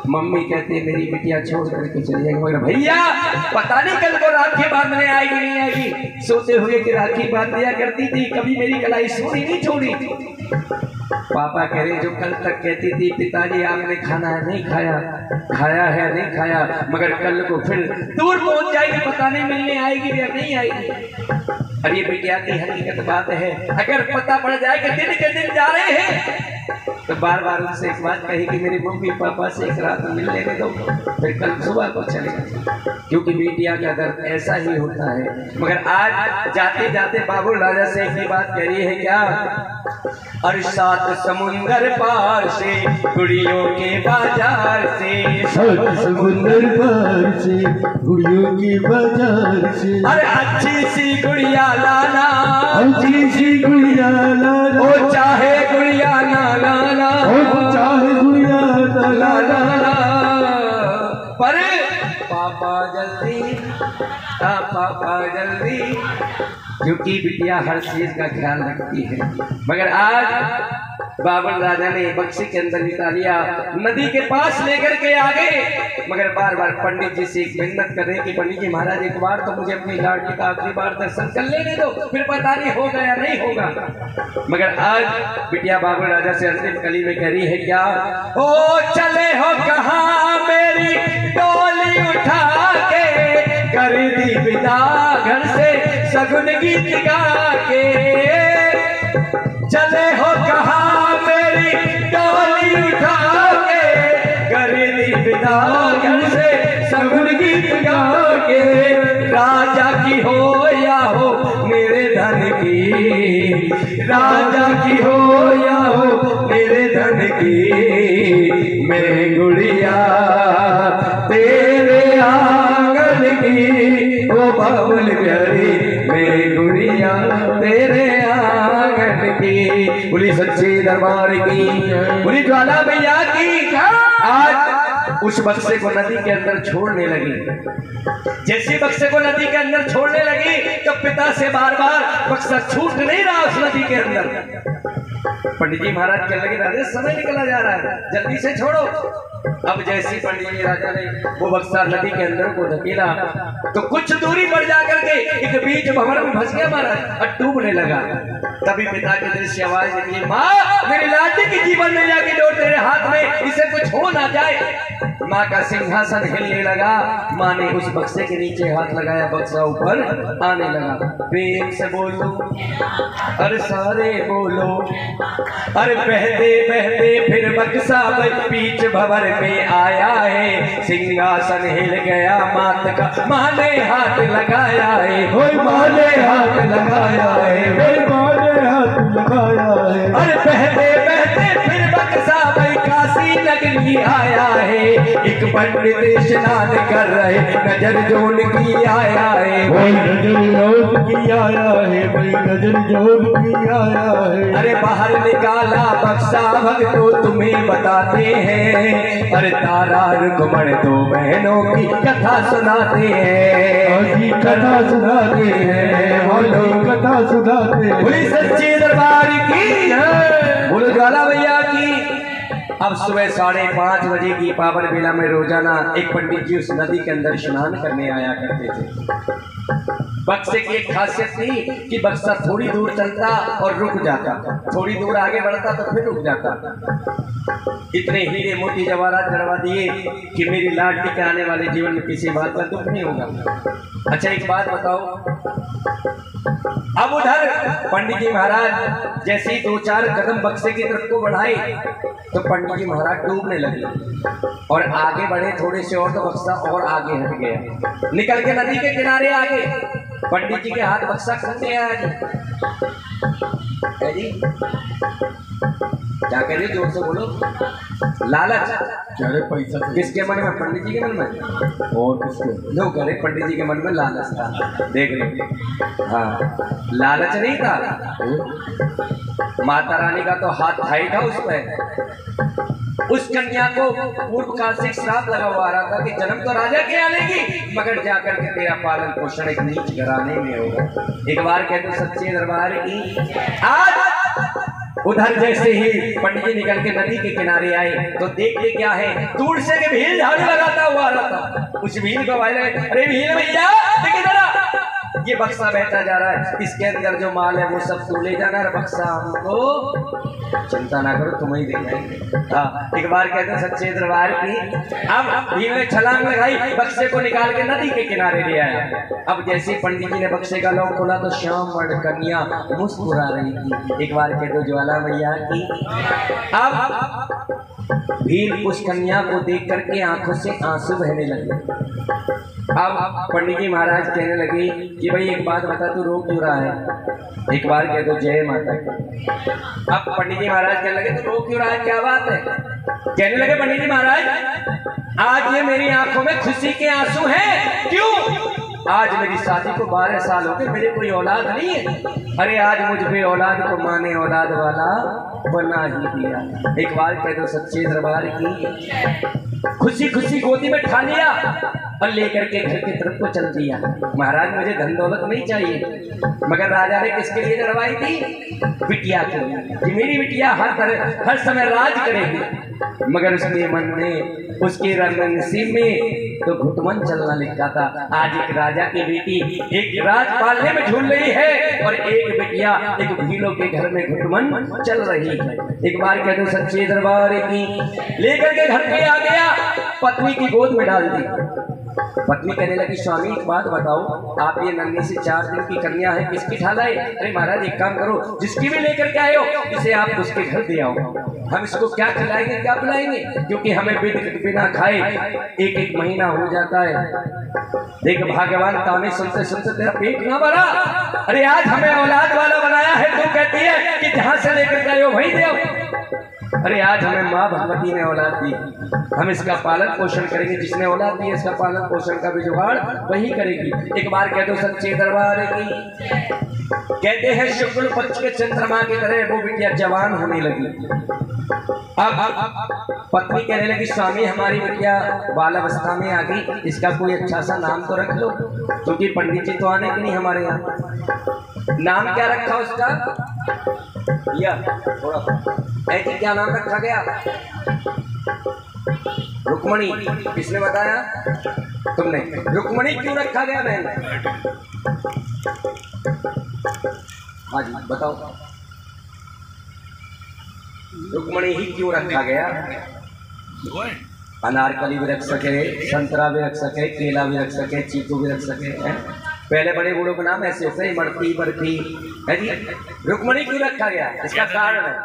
S1: मम्मी कहती है मेरी बिटिया छोड़ करके चली जाएगी, मगर भैया पता नहीं कल को राखी बांधने आएगी नहीं आएगी। सोते हुए कि राखी बांध दिया करती थी, कभी मेरी कलाई सोनी नहीं छोड़ी। पापा कह रहे जो कल तक कहती थी पिताजी आपने खाना है नहीं खाया, खाया है नहीं खाया, मगर कल को फिर दूर पहुंच जाएगी, पता नहीं मिलने आएगी या नहीं आएगी। और ये बिटिया की हकीकत बात है, अगर पता पड़ जाए कि दिन के दिन जा रहे हैं तो बार बार उनसे एक बात कही कि मेरे मम्मी पापा से एक रात मिल लेने दो, फिर कल सुबह को चलेगा। क्योंकि बिटिया का दर्द ऐसा ही होता है। मगर आज जाते जाते बाबुल राजा से एक बात कह रही है क्या, और 7 समुंदर पार से गुड़ियों के बाजार से,
S2: 7 समुंदर पार से गुड़ियों के बाजार से,
S1: अरे अच्छी सी गुड़िया लाना,
S2: अच्छी सी गुड़िया लाना,
S1: ओ चाहे गुड़िया ना लाना,
S2: ओ चाहे गुड़िया
S1: ला लाना, पर पापा जल्दी, पापा जल्दी, क्योंकि बिटिया हर चीज का ख्याल रखती है। मगर आज बाबर राजा ने बक्से के अंदर निकाल लिया, नदी के पास लेकर के आगे, मगर बार बार पंडित जी से एक मिन्नत कर रहे कि पंडित जी महाराज एक बार तो मुझे अपनी लाडली का आखिरी बार दर्शन कर लेने दो, फिर पता नहीं होगा या नहीं होगा। मगर आज बिटिया बाबर राजा से अंतिम कली में कह रही है क्या, ओ चले हो कहाँ मेरी डोली उठा के, कर दी विदा घर से सगुन गीत गा के, चले हो कहाँ मेरी डोली उठा के, कर दी विदा घर से सगुन गीत गा के, राजा की हो या हो मेरे धन की, राजा की हो या हो मेरे धन की, मैं गुड़िया तेरे आंगन की, ओ बाबुल प्यारी मैं गुड़िया तेरे आंगन की। बोली सच्चे दरबार की, बोली ज्वाला भैया की। आज उस बक्से को नदी के अंदर छोड़ने लगी। जैसे बक्से को नदी के अंदर छोड़ने लगी तो पिता से बार बार बक्सा छूट नहीं रहा उस नदी के अंदर। पंडित जी महाराज कहने लगे राजा समय निकला जा रहा है, जल्दी से छोड़ो। अब जैसी पंडित जी राजा ने वो बक्सा नदी के अंदर को धकेला तो कुछ दूरी पर जाकर के एक बीच भंवर में फंस गया महाराज और डूबने लगा। तभी पिता के दिल से आवाज निकली, माँ मेरी लाडली की जीवन में जाके डोर तेरे हाथ में, इसे कुछ हो ना जाए। माँ का सिंहासन हिलने लगा। माँ ने उस बक्से के नीचे हाथ लगाया, बक्सा ऊपर आने लगा। प्रेम से बोलो, अरे सारे बोलो, अरे बहते बहते फिर बक्सा बीच भंवर में आया है। सिंहासन हिल गया मात का, माँ ने हाथ लगाया है, माँ ने हाथ लगाया है,
S2: माँ ने हाथ लगाया है।
S1: अरे बहते बहते फिर बक्सा काशी नगरी आया है। एक पंडित स्नान कर रहे, नजर जोन की आया है,
S2: नजर जोन की आया है, नजर जोन की आया है।
S1: अरे बाहर निकाला बक्सा भक्तों तुम्हें बताते हैं, अरे तारा रुक्मण दो बहनों की कथा सुनाते हैं,
S2: कथा सुनाते हैं, बोलो कथा सुनाते हैं।
S1: बोली सच्चे दरबार की, बोलो ज्वाला भैया की। अब सुबह 5:30 बजे की पावन बेला में रोजाना एक पंडित जी उस नदी के अंदर स्नान करने आया करते थे। बक्से की एक खासियत थी कि बक्सा थोड़ी दूर चलता और रुक जाता, थोड़ी दूर आगे बढ़ता तो फिर रुक जाता। इतने हीरे मोती जवाहरात जड़वा दिए कि मेरी लाडली के आने वाले जीवन में किसी बात का दुख नहीं होगा। अच्छा एक बात बताओ, अब उधर पंडित जी महाराज जैसे ही 2-4 कदम बक्से की तरफ को बढ़ाए तो पंडित जी महाराज डूबने लगे और आगे बढ़े थोड़े से और तो बक्सा और आगे हट गया, निकल के नदी के किनारे आगे। पंडित जी के हाथ बक्सा खन गया जी। क्या कह रहे जोर से बोलो। लालच
S2: अरे पैसा
S1: किसके मन में? पंडित जी के मन में।
S2: और किसके?
S1: जो करे पंडित जी के मन में लालच था, देख लो। हाँ लालच नहीं था, माता रानी का तो हाथ थाई था उस पर। उस कन्या को पूर्व काल से श्राप लगा हुआ रहा था कि जन्म तो राजा के आनेगी मगर जाकर के तेरा पालन पोषण एक नीच घराने में होगा। एक बार कहते सच्चे दरबार की, आज उधर जैसे ही पंडित जी निकल के नदी के किनारे आए तो देखते क्या है, दूर से के भील झाड़ू लगाता हुआ आ रहा था। उस भील को भाई लगे, अरे भील भैया देखिए जरा, ये बक्सा बहता जा रहा है, इसके अंदर जो माल है वो सब तू ले जाना, बक्सा हमको चिंता ना करो तुम ही दे जाएंगे। हाँ, एक बार कहते सच्चे दरबार की। अब भील ने छलांग लगाई, बक्से को निकाल के नदी के किनारे ले आया। अब जैसे पंडित जी ने बक्से का लॉक खोला तो श्याम वर्ण कन्या मुस्कुरा रही थी। एक बार कहते ज्वाला मैया की। अब भील उस कन्या को देख करके आंखों से आंसू बहने लगे। अब पंडित जी महाराज कहने लगे कि भाई एक बात बता, तू रो क्यों रहा है? एक बार कह दो जय माता की। अब पंडित जी महाराज कहने लगे तू रो क्यों रहा है, क्या बात है? कहने लगे पंडित जी महाराज, आज ये मेरी आंखों में खुशी के आंसू हैं। क्यों? आज मेरी शादी को 12 साल हो गए, मेरे कोई औलाद नहीं है। अरे आज मुझ पे औलाद को माँ ने औलाद वाला बना ही दिया। एक बार कह दो सच्चे दरबार की। खुशी खुशी गोदी में ठा लिया और लेकर के घर की तरफ को चल दिया। महाराज मुझे धन दौलत नहीं चाहिए, मगर राजा ने किसके लिए लड़वाई थी? बिटिया के लिए। मेरी बिटिया हर समय राज करेगी। मगर उसके मन में, उसके नसीब में तो घुटमन चलना लिखा था। आज एक राजा की बेटी एक राज पालने में झूल रही है और एक बिटिया एक भीलों के घर में घुटमन चल रही है। एक बार कह दो सच्चे दरबार की। लेकर के घर पे आ गया, पत्नी की गोद में डाल दी। पत्नी कहने लगी स्वामी एक बात बताओ, आप ये नन्ही से 4 दिन की कन्या है, किसकी ठालाई? अरे महाराज एक काम करो, जिसकी भी लेकर के आए हो इसे आप उसके घर दे आओ। हम इसको क्या खिलाएंगे क्या पिलाएंगे, क्योंकि हमें बिना खाए 1 महीना हो जाता है। देख भगवान ताने सुनते सुनते तेरा पेट ना भरा। अरे आज हमें औलाद वाला बनाया है, तू कहती है कि जहां से लेकर के आए हो वहीं दे आओ। अरे आज हमें माँ भगवती ने औलाद दी, हम इसका पालन पोषण करेंगे। जिसने औलाद दी इसका पालन पोषण का भी जुगाड़ वही करेगी। एक बार कह दो सच्चे दरबार की। कहते हैं शुक्ल पक्ष के चंद्रमा की तरह वो बिटिया जवान होने लगी। अब पत्नी कहने लगी स्वामी हमारी बिटिया बालावस्था में आ गई, इसका कोई अच्छा सा नाम तो रख लो, क्योंकि पंडित जी तो आने के नहीं हमारे यहाँ। नाम क्या रखा उसका? या थोड़ा ऐसे क्या नाम रखा गया? रुक्मणी। किसने बताया? तुमने। रुक्मणी क्यों रखा गया बहन? हाँ जी बताओ, रुक्मणी ही क्यों रखा गया? अनारकली भी रख सके, संतरा भी रख सके, केला भी रख सके, चीकू भी रख सके। पहले बड़े बूढ़ों के नाम ऐसे होते हैं, मड़ती बर्फी है जी। रुक्मणी क्यों रखा गया? इसका कारण है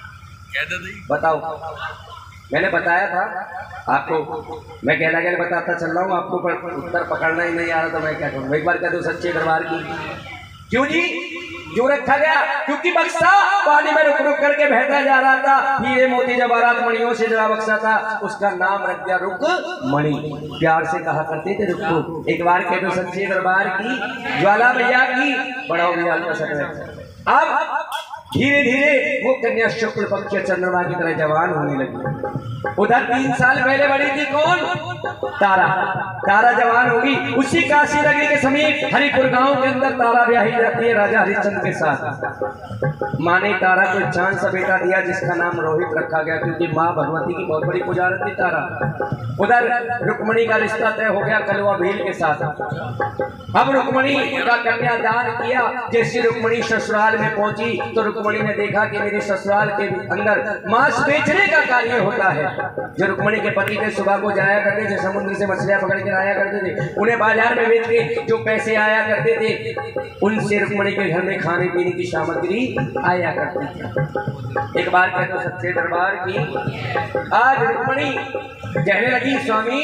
S1: बताओ। मैंने बताया था आपको, मैं कहना बताता चल रहा हूँ आपको, पर उत्तर पकड़ना ही नहीं आ रहा तो मैं क्या करूँ। एक बार कह दो सच्चे दरबार की। क्यों जी क्यों रखा गया? क्योंकि बक्सा पानी में रुक रुक करके बहता जा रहा था। हीरे मोती जवाहरात मणियों से जरा बक्सा था, उसका नाम रख दिया रुक्मणी। प्यार से कहा करते थे रुक्को। एक बार कह दो सच्चे दरबार की। ज्वाला भैया की। बड़ा हो गया। अब धीरे धीरे वो कन्या शुक्ल पक्ष चंद्रमा की तरह जवान होने लगी। उधर 3 साल पहले बड़ी थी कौन? तारा। तारा जवान होगी। उसी काशी नगरी के समीप हरिपुर गांव के अंदर तारा ब्याही जाती है राजा हरिश्चंद्र के साथ। माँ ने तारा को एक चांद सा बेटा दिया जिसका नाम रोहित रखा गया, क्योंकि माँ भगवती की बहुत बड़ी पुजारत थी तारा। उधर रुक्मणी का रिश्ता तय हो गया कलवा भील के साथ। अब रुक्मणी का कन्यादान किया। जैसे रुक्मणी ससुराल में पहुंची तो रुक्मणी ने देखा कि मेरे ससुराल के अंदर मांस बेचने का कार्य होता है। जो रुक्मणी के पति थे सुबह को जाया करते थे, समुद्र से मछलियां पकड़ के आया करते थे, उन्हें बाजार में बेच के जो पैसे आया करते थे उनसे रुक्मणी के घर में खाने पीने की सामग्री आया करती थी। एक बार कहते तो सच्चे दरबार की। आज रुक्मणी कहने लगी स्वामी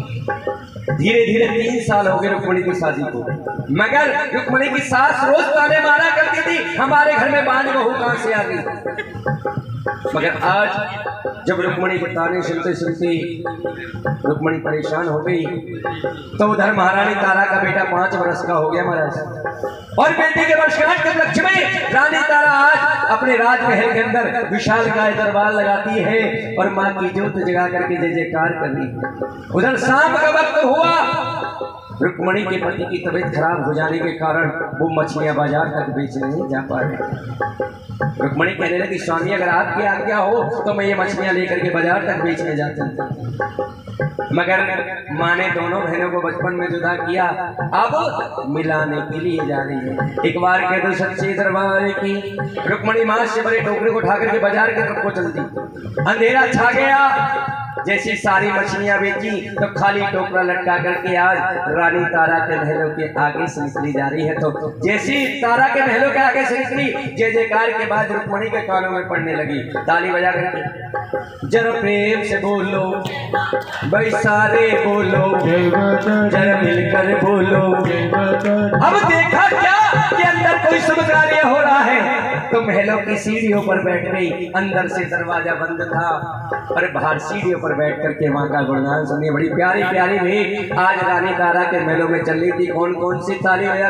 S1: धीरे धीरे 3 साल हो गए रुक्मणी की शादी को, मगर रुक्मणी की सास रोज ताने मारा करती थी हमारे घर में बांझ बहू कहां से आ गई। मगर आज जब रुक्मणी के ताने सुनते सुनते रुक्मणी परेशान हो गई तो उधर महारानी तारा का बेटा 5 वर्ष का हो गया महाराज, और बेटी के वर्षगांठ के उपलक्ष्य में रानी तारा आज अपने राजमहल के अंदर विशाल गाय दरबार लगाती है और माँ की ज्योत जगा करके जय जयकार कर रही। उधर शाम का वक्त हुआ, रुक्मणी के पति की तबीयत खराब हो जाने के कारण वो मछलियां बाजार तक बेचने नहीं जा पा रहे। रुक्मणी कहने लगी स्वामी अगर आपकी आज्ञा हो तो मैं ये मछलियां लेकर के बाजार तक बेचने जाती हूँ। मगर माँ ने दोनों बहनों को बचपन में जुदा किया, अब मिलाने के लिए जा रही है। एक बार कह दो सच्चे दरबार की रुक्मणी माँ से बड़े टोकरे को उठा करके बाजार की तरफ को चलती। अंधेरा छा गया। जैसी सारी मछलियां बेची तो खाली टोकरा लटका करके आज रानी तारा के महलों के आगे से निकली जा रही है। तो जैसी तारा के महलों के आगे से निकली, जय जयकार के बाद रुक्मणी के कानों में पड़ने लगी। ताली बजा करके जरा प्रेम से बोलो भाई, सारे बोलो जरा मिलकर बोलो। अब देखा क्या कि अंदर कोई शुभ कार्य हो रहा है तो महलों की सीढ़ियों पर बैठ गई। अंदर से दरवाजा बंद था और बाहर सीढ़ियों पर बैठ करके माँ का गुणगान सुनिए। बड़ी प्यारी प्यारी भी आज रानी तारा के महलों में चल रही थी। कौन कौन सी ताली बजा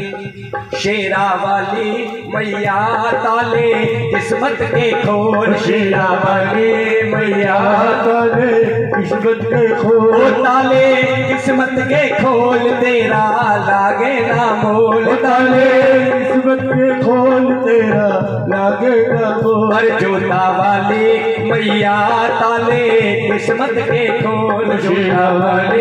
S1: करके? शेरा वाली मैया ताले किस्मत के खोल, शेरा वाली मैया
S2: ताले किस्मत के खोल,
S1: ताले किस्मत के खोल तेरा लागे ना मोल,
S2: ताले किस्मत के खोल तेरा लागे ना मोल।
S1: और जोता वाली मैया ताले किस्मत के खोल,
S2: शेरा वाली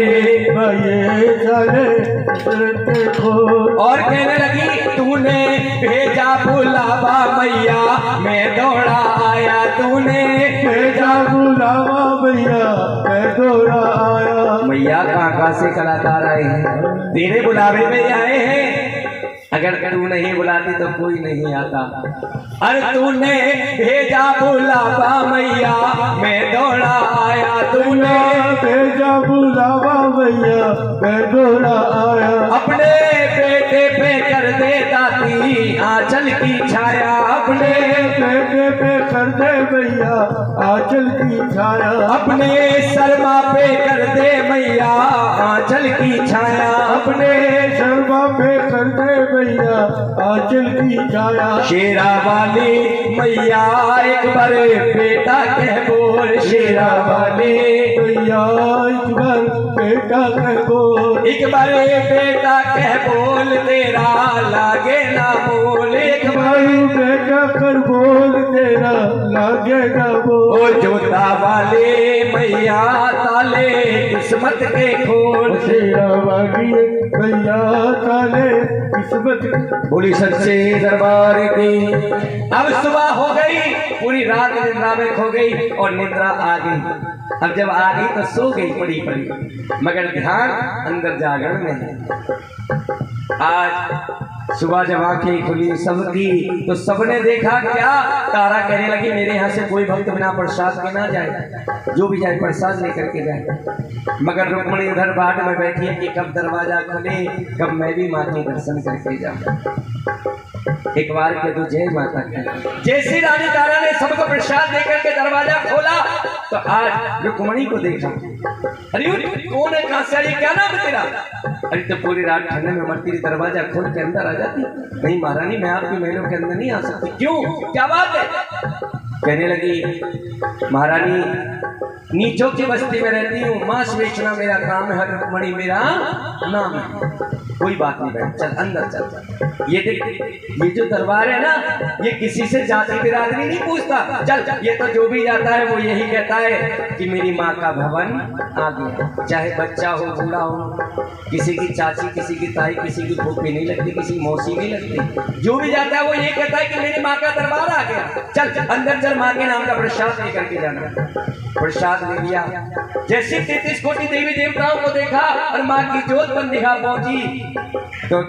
S2: मैया ताले किस्मत के खोल।
S1: और कहने लगी तूने भेजा बुलावा मैया मैं दौड़ा आया, तूने
S2: भेजा बुलावा मैया मैं दौड़ा आया।
S1: मैया कहाँ से कलाकार आए हैं, तेरे बुलावे में आए हैं। अगर तू नहीं बुलाती तो कोई नहीं आता। अरे तूने भेजा बुलावा मैया मैं दौड़ा आया, तूने
S2: भेजा बुलावा मैया मैं दौड़ा आया।
S1: अपने बेटे पे कर दे दाती आंचल की छाया, अपने
S2: बेटे पे कर दे मैया आंचल की छाया।
S1: अपने शर्मा पे कर दे मैया आंचल की छाया, अपने
S2: शर्मा पे कर दे मैया आंचल की छाया।
S1: शेरा वाली मैया एक बार बेटा कह बोल, शेरा वाली
S2: मैया एक बार बेटा कह बोल,
S1: एक बार बेटा कह बोल तेरा लागे ना बोल, एक बार
S2: बेटा कर बोल तेरा लागे ना बोल।
S1: ओ जोता वाले मैया ताले किस्मत के खोल,
S2: शेरा वाली मैया ताले किस्मत।
S1: बोली सच्चे दरबार की। अब सुबह हो गई, पूरी रात निद्रा में खो गई और निद्रा आ गई। अब जब आ गई तो सो गई पड़ी पड़ी, मगर ध्यान अंदर जागरण में है। आज सुबह जब आंखें खुली सबकी तो सबने देखा क्या? तारा कहने लगी मेरे यहाँ से कोई भक्त बिना प्रसाद के ना जाए, जो भी जाए प्रसाद लेकर के जाए। मगर रुक्मणी उधर बाट में बैठी है कि कब दरवाजा खुले, कब मैं भी माँ के दर्शन करके जाऊँ। एक बार के तो जय माता की। जैसी रानी तारा ने सबको प्रसाद देकर के दरवाजा खोला तो आज रुक्मणी को देखा। अरे कौन है, कहां से आई, क्या नाम है तेरा? अरे तो पूरी रात ठंडे में मरती रही, दरवाजा खोल के अंदर आ जाती। नहीं महारानी मैं आपके महलों के अंदर नहीं आ सकती। क्यों, क्या बात है? कहने लगी महारानी नीचों की बस्ती में रहती हूँ, मांस बेचना मेरा काम है, रुक्मणी मेरा नाम है। कोई बात नहीं बहन, चल अंदर चल। ये देख, ये जो दरबार है ना, ये किसी से जाति बिरादरी नहीं पूछता। चल, ये तो जो भी जाता है वो यही कहता है कि मेरी माँ का भवन आ गया। चाहे बच्चा हो बूढ़ा हो, किसी की चाची, किसी की ताई, किसी की फूफी नहीं लगती, किसी की मौसी नहीं लगती, जो भी जाता है वो ये कहता है कि मेरी माँ का दरबार आ गया। चल अंदर चल, माँ के नाम का प्रसाद लेकर के जाना। प्रसाद ले लिया। जैसे 33 कोटि देवी देवताओं को देखा और माँ की जोत पर निगाह पहुंची तो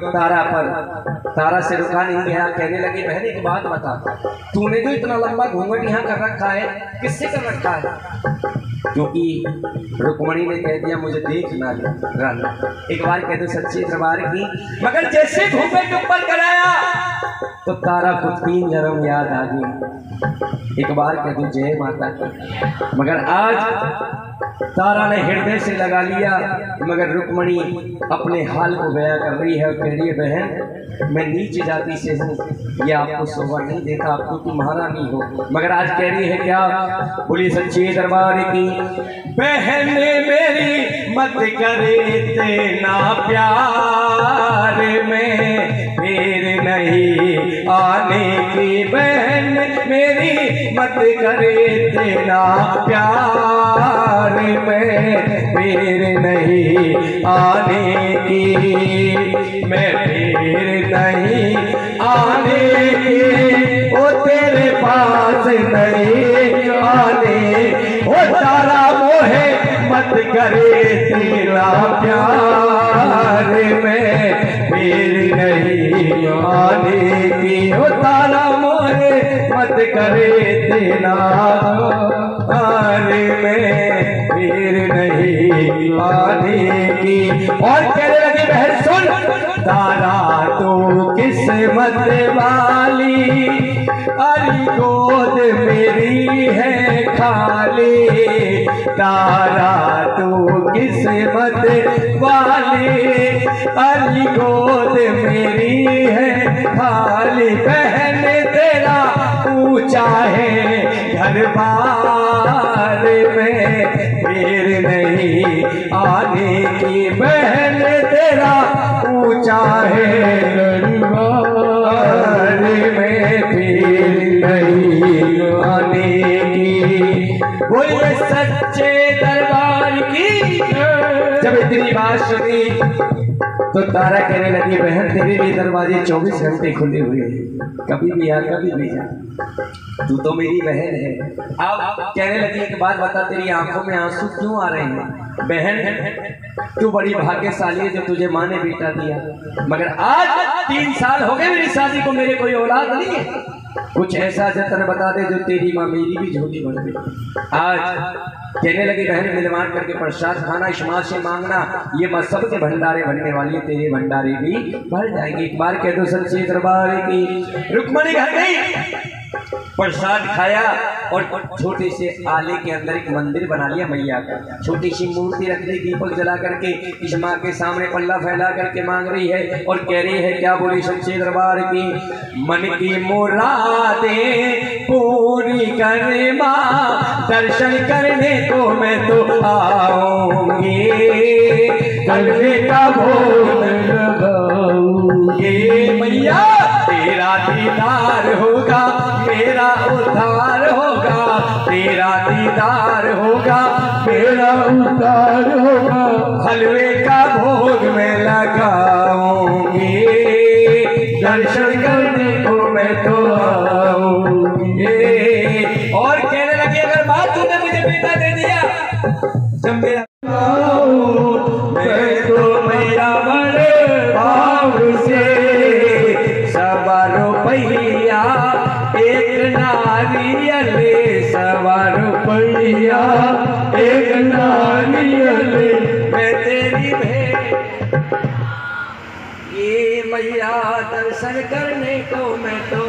S1: तारा से रुका नहीं गया। कहने लगी बहन एक बात बता, तूने जो इतना लंबा घूंघट यहाँ कर रखा है, किससे कर रखा है? क्योंकि रुक्मणी ने कह दिया मुझे देखना रानी। एक बार कहते सच्ची दरबार की, मगर जैसे घूंघट ऊपर कराया तो तारा को 3 जन्म याद आ गई। एक बार कह दो जय माता की। मगर आज तारा ने हृदय से लगा लिया, मगर रुक्मणी अपने हाल को बयां कर रही है और कह रही है, बहन मैं नीच जाति से हूँ, ये आपको शोभा नहीं देता, आप तो महारानी हो। मगर आज कह रही है क्या? बोली सच्चे दरबार की, बहन मेरी मत करे तेना प्यार में फिर नहीं आने की, बहन मेरी मत करे तेना प्यार में फिर नहीं आने की, मैं फिर नहीं आने की, वो तेरे पास नहीं आने, वो तारा मोहे मत करे तेरा प्यार में फिर नहीं आने की, वो तारा मोहे मत करे तेरा प्यार में फिर नहीं आने की। और कहने लगी, बहन सुन, तारा तो किस्मत वाली, अरे गोद मेरी है खाली, तारा तो किस्मत वाली, अरे गोद मेरी है खाली, बहन तेरा ऊंचा है घर बार में फिर नहीं आने की, बहन तेरा ऊंचा है दरबार में फिर नहीं आने की। बोलिए सच्चे दरबार की। जब इतनी बात सुनी तो तारा कहने लगी, बहन तेरे लिए दरवाजे 24 घंटे खुले हुए हैं, कभी भी आ कभी भी जा, तू तो मेरी बहन है। अब कहने लगी, एक बात बता, तेरी आंखों में आंसू क्यों आ रहे हैं? बहन तू बड़ी भाग्यशाली है जो तुझे माँ ने बेटा दिया, मगर आज 3 साल हो गए मेरी शादी को, मेरे कोई औलाद नहीं है, कुछ ऐसा जतन बता दे जो तेरी माँ मेरी भी झोली बन गई। आज कहने लगी, बहन मिलवान करके प्रसाद खाना, इस्मात से मांगना, ये मत सबके भंडारे भरने वाली है, तेरे भंडारे भी भर जाएंगे। एक बार कह दो सच्चे दरबार की। रुक्मणी घर गई, प्रसाद खाया और छोटे से आले के अंदर एक मंदिर बना लिया मैया का, छोटी सी मूर्ति रख दी, दीपक जला करके इस माँ के सामने पल्ला फैला करके मांग रही है और कह रही है क्या? बोली सच्चे दरबार की, मन की मुरादें पूरी कर माँ, दर्शन करने को मैं तो आऊंगी, कलवे का भोग लगाऊंगी, मैया तेरा दीदार होगा, मेरा उद्धार होगा, तेरा दीदार होगा, मेरा उद्धार होगा, हलवे का भोग मैं लगाऊंगी, दर्शन करने को मैं तो आऊंगी। और कहने लगी, अगर बात तूने मुझे बेटा दे दिया, जब मेरा मैं तो मेरा बड़े भाव से 1.25 रुपया एक नारियल, 1.25 रुपया एक नारियल, मैं तेरी भेंट, ये मैया दर्शन करने को मैं तो।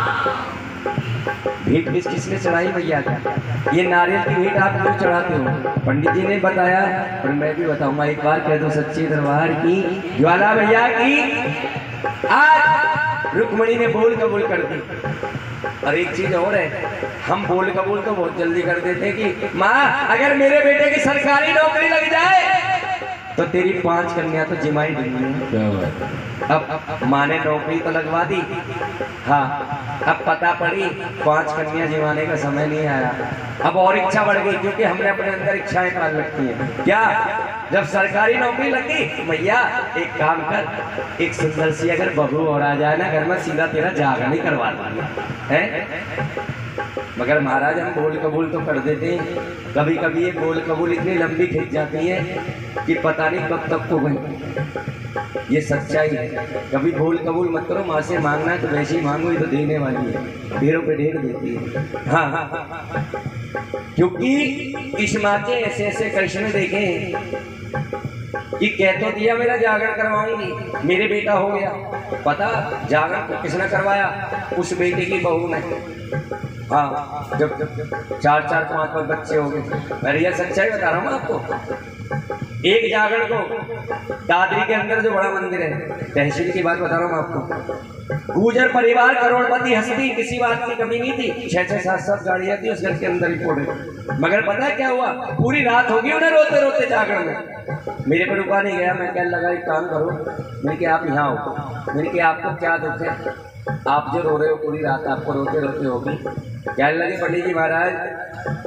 S1: भेंट किसने चढ़ाई मैया का? ये नारियल की भेंट आप क्यों चढ़ाते हो? पंडित जी ने बताया और मैं भी बताऊंगा। एक बार कह दो सच्चे दरबार की, ज्वाला भैया की। आज रुक्मणी ने बोल कबूल कर दी। और एक चीज और है, हम बोल कबूल तो बहुत जल्दी कर देते कि माँ अगर मेरे बेटे की सरकारी नौकरी लग जाए तो तेरी 5 कन्या तो जिमाई दूंगी। अब माँ ने नौकरी तो लगवा दी, हाँ, अब पता पड़ी 5 कन्या जिमाने का समय नहीं आया। अब और इच्छा बढ़ गई, क्योंकि हमने अपने अंदर इच्छाएं पाल रखी है। क्या? जब सरकारी नौकरी लगी, भैया एक काम कर, एक सुंदर सी अगर बहू और आ जाए ना घर में, सीधा तेरा जागरण नहीं करवा है। मगर महाराज हम बोल कबूल तो कर देते हैं, कभी कभी ये बोल कबूल इतनी लंबी खिंच जाती है कि पता नहीं कब तक तो बनी। ये सच्चाई है। कभी बोल कबूल मत करो, माँ से मांगना तो वैसे ही मांगो, ये तो देने वाली है, ढेरों पे ढेर देती है। हाँ, क्योंकि इस माँ के ऐसे ऐसे कृष्ण देखे कि कह तो दिया मेरा जागरण करवाऊंगी, मेरे बेटा हो गया, पता जागरण किसने करवाया? उस बेटे की बहू ने। हाँ, जब 4-4 5 बच्चे हो गए। मैं रियल सच्चाई बता रहा हूँ आपको। एक जागरण को दादरी के अंदर जो बड़ा मंदिर है, तहसील की बात बता रहा हूँ आपको, गुजर परिवार करोड़पति हस्ती, किसी बात की कमी नहीं थी, 6-6 7-7 गाड़ियाँ थी उस घर के अंदर ही फोड़े। मगर पता है क्या हुआ, पूरी रात होगी उन्हें रोते रोते जागरण में। मेरे पर रुका नहीं गया, मैं क्या लगा एक काम करो, मैंने कि आप यहाँ हो, मैंने कि आपको क्या दुख है, आप जो रो रहे हो पूरी रात आपको रोते रोते होगी। क्या लगे पंडित जी महाराज,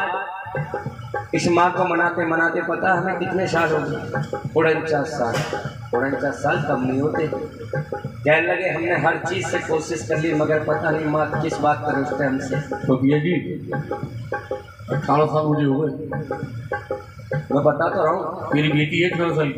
S1: आज इस माँ को मनाते मनाते पता हमें कितने साल हो गए, 49 साल। 49 साल कम नहीं होते। कहने लगे हमने हर चीज से कोशिश कर ली मगर पता नहीं माँ किस बात पर रुकते हमसे।
S2: तो भैया जी 18 साल मुझे हो गए।
S1: मैं बता तो रहा हूँ,
S2: मेरी बेटी है 18 साल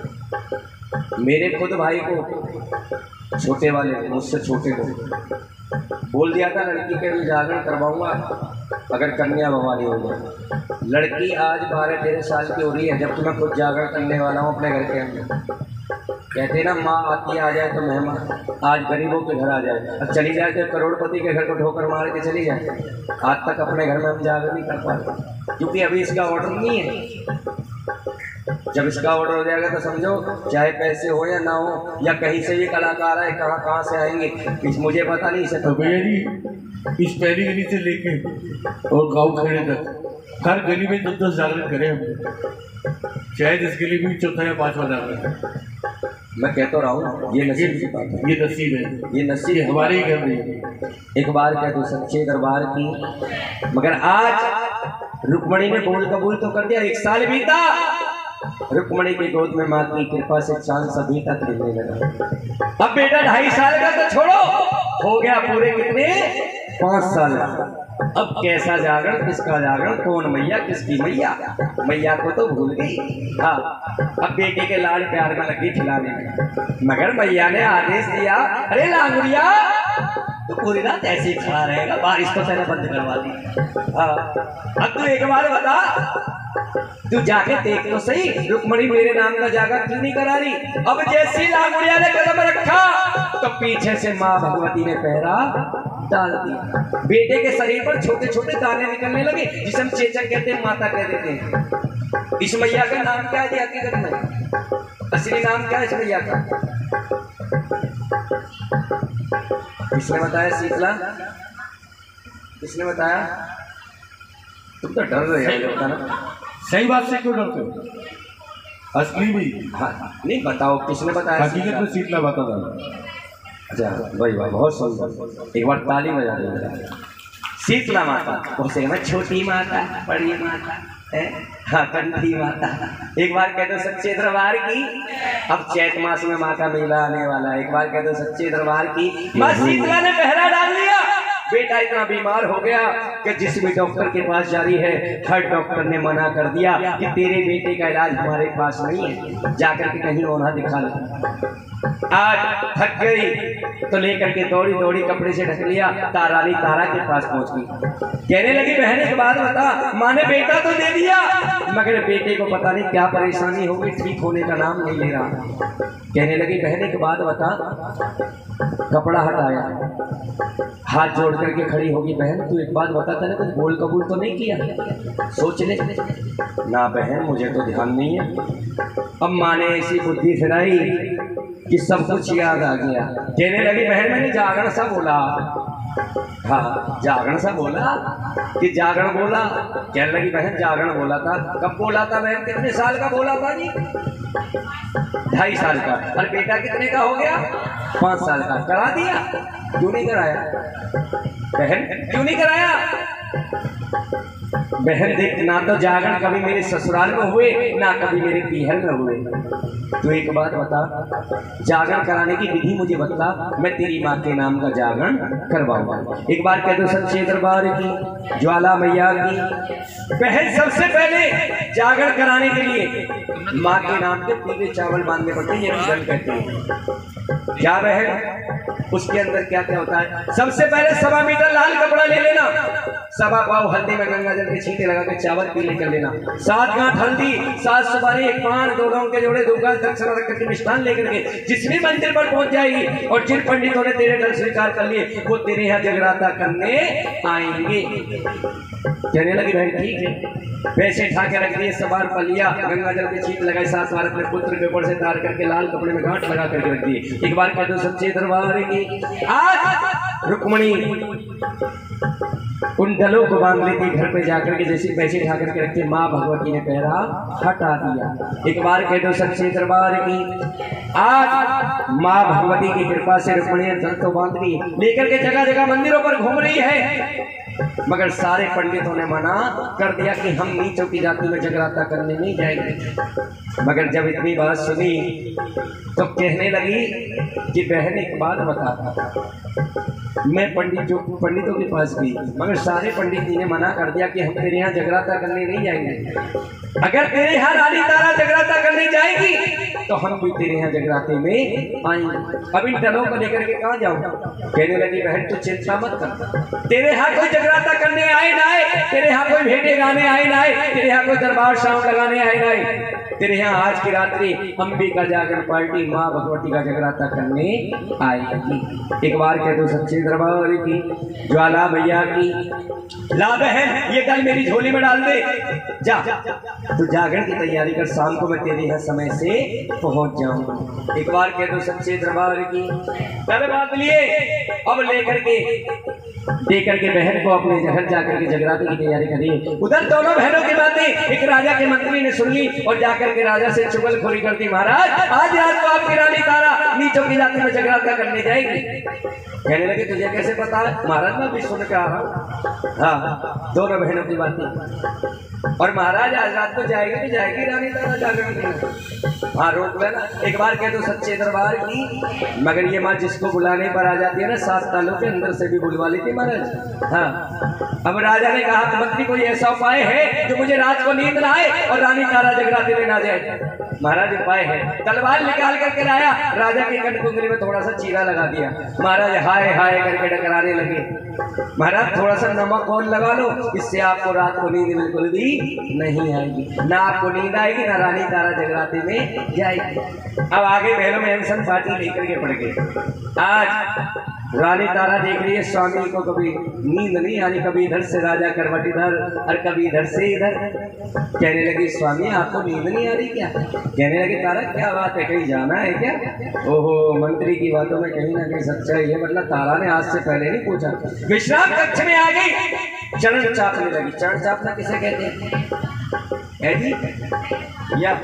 S2: की।
S1: मेरे खुद भाई को, छोटे वाले मुझसे छोटे को बोल दिया था लड़की के भी जागरण करवाऊंगा अगर कन्या भवानी हो जाए। लड़की आज 12-13 साल की हो रही है, जब मैं खुद जागरण करने वाला हूँ अपने घर के अंदर। कहते ना माँ आती आ जाए तो मेहमान, आज गरीबों के घर आ जाए, अब चली जाए तो करोड़पति के घर को ठोकर मार के चली जाए। आज तक अपने घर में हम जागरण नहीं कर पाते क्योंकि अभी इसका ऑर्डर नहीं है। जब इसका ऑर्डर हो जाएगा तो समझो चाहे पैसे हो या ना हो, या कहीं से भी कलाकार आए कहाँ से आएंगे इस मुझे पता नहीं। इसे
S2: तो भैया जी इस पहली गली से लेके और गांव खेड़े तक हर गली में 10-10 जागरण करे हमने, शायद इस गली में 4था या 5वां जागरण।
S1: मैं कहता रहा हूँ ये नसीब की बात है,
S2: ये नसीब है,
S1: ये नसीब
S2: हमारे ही घर में।
S1: एक बार कह दो सच्चे दरबार की, मगर आज रुक्मणी ने बोल कबूल तो कर दिया। 1 साल बीता, रुक्मणी की गोद में माँ की कृपा से चांद सा बेटा खेलने लगा। अब बेटा 2.5 साल का तो छोड़ो, हो गया पूरे कितने 5 साल। अब कैसा जागरण, किसका जागरण, कौन मैया किसकी मैया, मैया को तो भूल गई। हाँ, अब बेटे के लाड प्यार में लगी खिलाने में, मगर मैया ने आदेश दिया अरे लांगुड़िया तो पूरी रात ऐसे ही खड़ा रहेगा, बारिश तो पहले बंद करवा दी। हाँ, अब तू एक बार बता, तू जाके देख तो सही रुक्मणी मेरे नाम का जागरण क्यों नहीं करा रही। अब जैसी लांगुड़िया ने कदम रखा तो पीछे से माँ भगवती ने पहरा डाल दिया। बेटे के शरीर पर छोटे छोटे दाने निकलने लगे जिसे हम चेचक कहते हैं, माता कह देते हैं। इस मैया का नाम क्या है हकीकत में, असली नाम क्या है इस मैया का? किसने बताया? शीतला, किसने बताया? तुम तो डर रहे हो बताना।
S2: सही बात से क्यों डरते हो? असली भी
S1: हाँ नहीं बताओ किसने बताया?
S2: हकीकत में शीतला बता था।
S1: अच्छा भाई वाह, बहुत सुंदर, एक बार ताली बजा दो। शीतला माता, उसे मैं छोटी माता, बड़ी माता है, हाँ कंठी माता। एक बार कह दो सच्चे दरबार की। अब चैत मास में माँ का मेला आने वाला है, एक बार कह दो सच्चे दरबार की। माँ शीतला ने पहरा डाल दिया। बेटा इतना बीमार हो गया कि जिस भी डॉक्टर के पास जा रही है हर डॉक्टर ने मना कर दिया कि तेरे बेटे का इलाज हमारे पास नहीं है, जाकर के कहीं और दिखा ले। आज थक गई तो लेकर के दौड़ी दौड़ी कपड़े से ढक लिया, तारानी तारा के पास पहुंच गई। कहने लगी बहन एक बात बता, माँ ने बेटा तो दे दिया मगर बेटे को पता नहीं क्या परेशानी होगी, ठीक होने का नाम नहीं ले रहा। कहने लगी बहन एक बात बता। कपड़ा हटाया, हाथ जोड़ करके खड़ी होगी। बहन तू एक बात बता, तूने कुछ बोल कबूल तो नहीं किया? सोच ले। ना बहन मुझे तो ध्यान नहीं है। अब माँ ने ऐसी बुद्धि फिराई कि सब कुछ याद आ गया। कहने लगी बहन मैंने जागरण सा बोला। हाँ जागरण सा बोला कि जागरण बोला? कहने लगी बहन जागरण बोला था। कब बोला था बहन? कितने साल का बोला था जी? 2.5 साल का। और बेटा कितने का हो गया? 5 साल का। करा दिया? क्यों नहीं कराया बहन, क्यों नहीं कराया? बहन देख, ना तो जागरण कभी मेरे ससुराल में हुए ना कभी मेरे पीहर में हुए। तो एक बात बता, जागरण कराने की विधि मुझे बता, मैं तेरी माँ के नाम का जागरण करवाऊंगा। एक बार कह दो सच्चे दरबार की, ज्वाला मैया की। बहन सबसे पहले जागरण कराने के लिए माँ के नाम के पीले चावल बांधने पड़ते हैं, ये रिजल्ट कहते हैं। क्या बहन उसके अंदर क्या क्या होता है? सबसे पहले 1.25 मीटर लाल कपड़ा ले लेना, 1.25 पाव हल्दी में गंगा जल के छींटे लगा के चावल पीले कर लेना, 7 गांठ हल्दी, 7 सुपारी, 1 पान, 2 लौंग के जोड़े, 2 गांठ दक्षिणा रख करके मिष्ठान लेकर के जिस भी मंदिर पर पहुंच जाएगी और जिन पंडितों ने तेरे दर स्वीकार कर लिए वो तेरे यहाँ जगराता करने आएंगे। कहने लगी बहन ठीक है। पैसे उठा के रख दिए, सवार पर लिया, गंगा जल के छींट लगाए, 7 बार अपने पुत्र के ऊपर से तार करके लाल कपड़े में गांठ लगा करके रख दिए। एक बार कह दो सच्चे दरबार की। आज रुक्मणी उन डलों को बांध ली थी, घर पे जाकर के जैसे पैसे उठा करके रखते, माँ भगवती ने पैरा हटा दिया। एक बार कह दो सच्चे दरबार की। आज माँ भगवती की कृपा से रुक्मणी ने दल तो बांध ली, लेकर के जगह जगह मंदिरों पर घूम रही है, मगर सारे पंडितों ने मना कर दिया कि हम नीचों की जाति में जगराता करने नहीं जाएंगे। मगर जब इतनी बात सुनी तो कहने लगी कि बहन एक बात बता, मैं पंडितों के पास गई, मगर सारे पंडित जी ने मना कर दिया कि हम तेरे यहाँ जगराता करने नहीं जाएंगे। अगर तेरे यहाँ रानी तारा जगराता करने जाएगी तो हम भी तेरे यहाँ जगराते में आएंगे। अब इन डलों को लेकर के कहाँ जाऊँ? कहने लगी बहन तू चिंता मत कर, तेरे यहाँ कोई जगराता करने आए ना आए, तेरे यहाँ कोई भेंटे गाने आए ना आए, तेरे यहाँ कोई दरबार शाम लगाने आए ना आए, तेरे यहाँ आज की रात्रि अंबिका जागरण पार्टी माँ भगवती का जगराता करने आएगी। एक बार कह दो सच्चे दरबार की, ज्वाला मैया की, ला बहन ये दल मेरी झोली में डाल दे, जा तू जागरण की तैयारी कर, शाम को मैं तेरे यहाँ समय से पहुंच जाऊंगा। एक बार कह दो सच्चे दरबार की। तब बात लिए अब लेकर के बहन को अपने घर जाकर के जगराते की तैयारी करी। उधर दोनों बहनों की बातें एक राजा के मंत्री ने सुन ली और जाकर के राजा से चुगलखोरी करती, महाराज आज रात को आपकी रानी तारा नीचों की जाति में जगराता करने जाएगी। कहने लगे तुझे कैसे पता है? महाराज मैं भी सुन के आ रहा हूँ। हाँ दोनों बहनों की बातें। और महाराज आज रात को जाएगी तो जाएगी रानी तारा जागरण की। हाँ रोक लेना। एक बार कह दो सच्चे दरबार की, मगर ये माँ जिसको बुलाने पर आ जाती है ना 7 तालों के अंदर से भी बुलवा लेती महाराज। हाँ अब राजा ने कहा मंत्री कोई ऐसा उपाय है जो मुझे रात को नींद ना आए और रानी तारा जगराते में ना जाए? महाराज उपाय है। तलवार निकाल करके लाया, राजा की कटकुंगली में थोड़ा सा चीरा लगा दिया। महाराज हाय हाय करके डकराने लगे। महाराज थोड़ा सा नमक और लगा लो, इससे आपको रात को नींद बिल्कुल भी नहीं आएगी, ना आपको नींद आएगी ना रानी तारा जगराते में जाएगी। अब आगे महलों में एमसन पार्टी लेकर के पड़ गए। आज रानी तारा देख रही है स्वामी को कभी नींद नहीं आनी, कभी इधर से राजा करवट इधर और कभी इधर से इधर। कहने लगी स्वामी आपको नींद नहीं आ रही क्या? कहने लगी तारा क्या बात है, कहीं जाना है क्या? ओहो मंत्री की बातों में कहीं ना कहीं सच्चाई है। मतलब तारा ने आज से पहले नहीं पूछा। विश्राम कक्ष में आ गई, चरण चापने लगी। चरण चापना किसे कहते हैं जी? या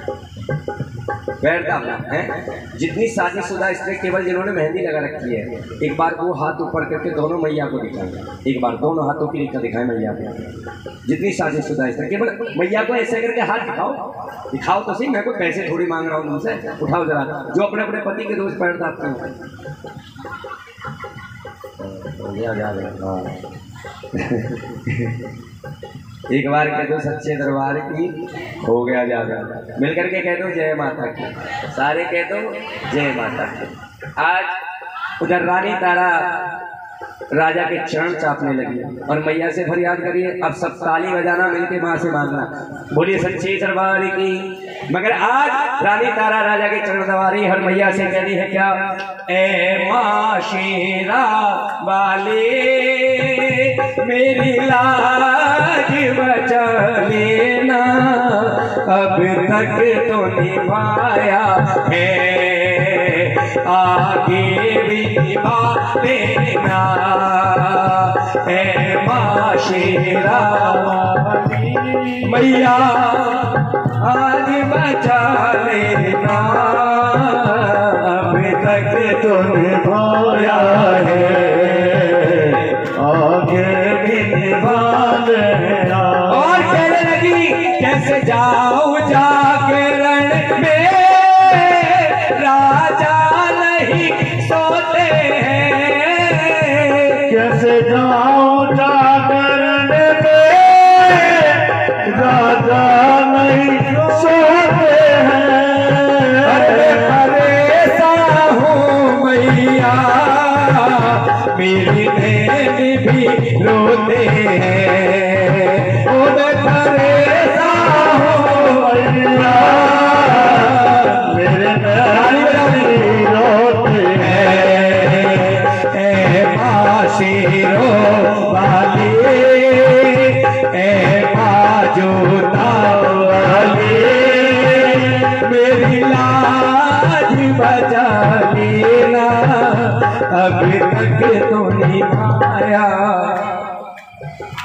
S1: पैर दाबना है। जितनी शादीशुदा स्त्री केवल जिन्होंने मेहंदी लगा रखी है, एक बार वो हाथ ऊपर करके दोनों मैया को दिखाएं, एक बार दोनों हाथों की रेखा दिखाएं मैया को। जितनी शादीशुदा स्त्री केवल मैया को ऐसे करके हाथ दिखाओ तो सही, मैं कोई पैसे थोड़ी मांग रहा हूँ तुमसे, उठाओ जरा। जो अपने अपने पति के दोस्त पैर दाबते हैं एक बार कह दो सच्चे दरबार की, हो गया जागा। मिलकर के कह दो जय माता की, सारे कह दो जय माता की। आज उधर रानी तारा राजा के चरण चापने लगी और मैया से फरियाद करिए। अब सब ताली बजाना, मिलके माँ से मांगना, बोलिए सच्चे दरबार की। मगर आज रानी तारा राजा के चरण दबा रही और मैया से कह रही है क्या? ए माँ शेरा वाले मेरी लाज बचा लेना, अब तक तो निभाया है, आगे भी निभा देना। ए माँ शेरा वाली मैया आज बचा लेना, अब तक तो निभाया है, आगे भी निभा देना। और कहने लगी कैसे जाऊं जागरण में, राजा नहीं सोते हैं, कैसे जाऊं जागरण में, राजा नहीं सोते हैं। अरे परेशान हूँ मैया, मेरी नैन भी रोते हैं, ओ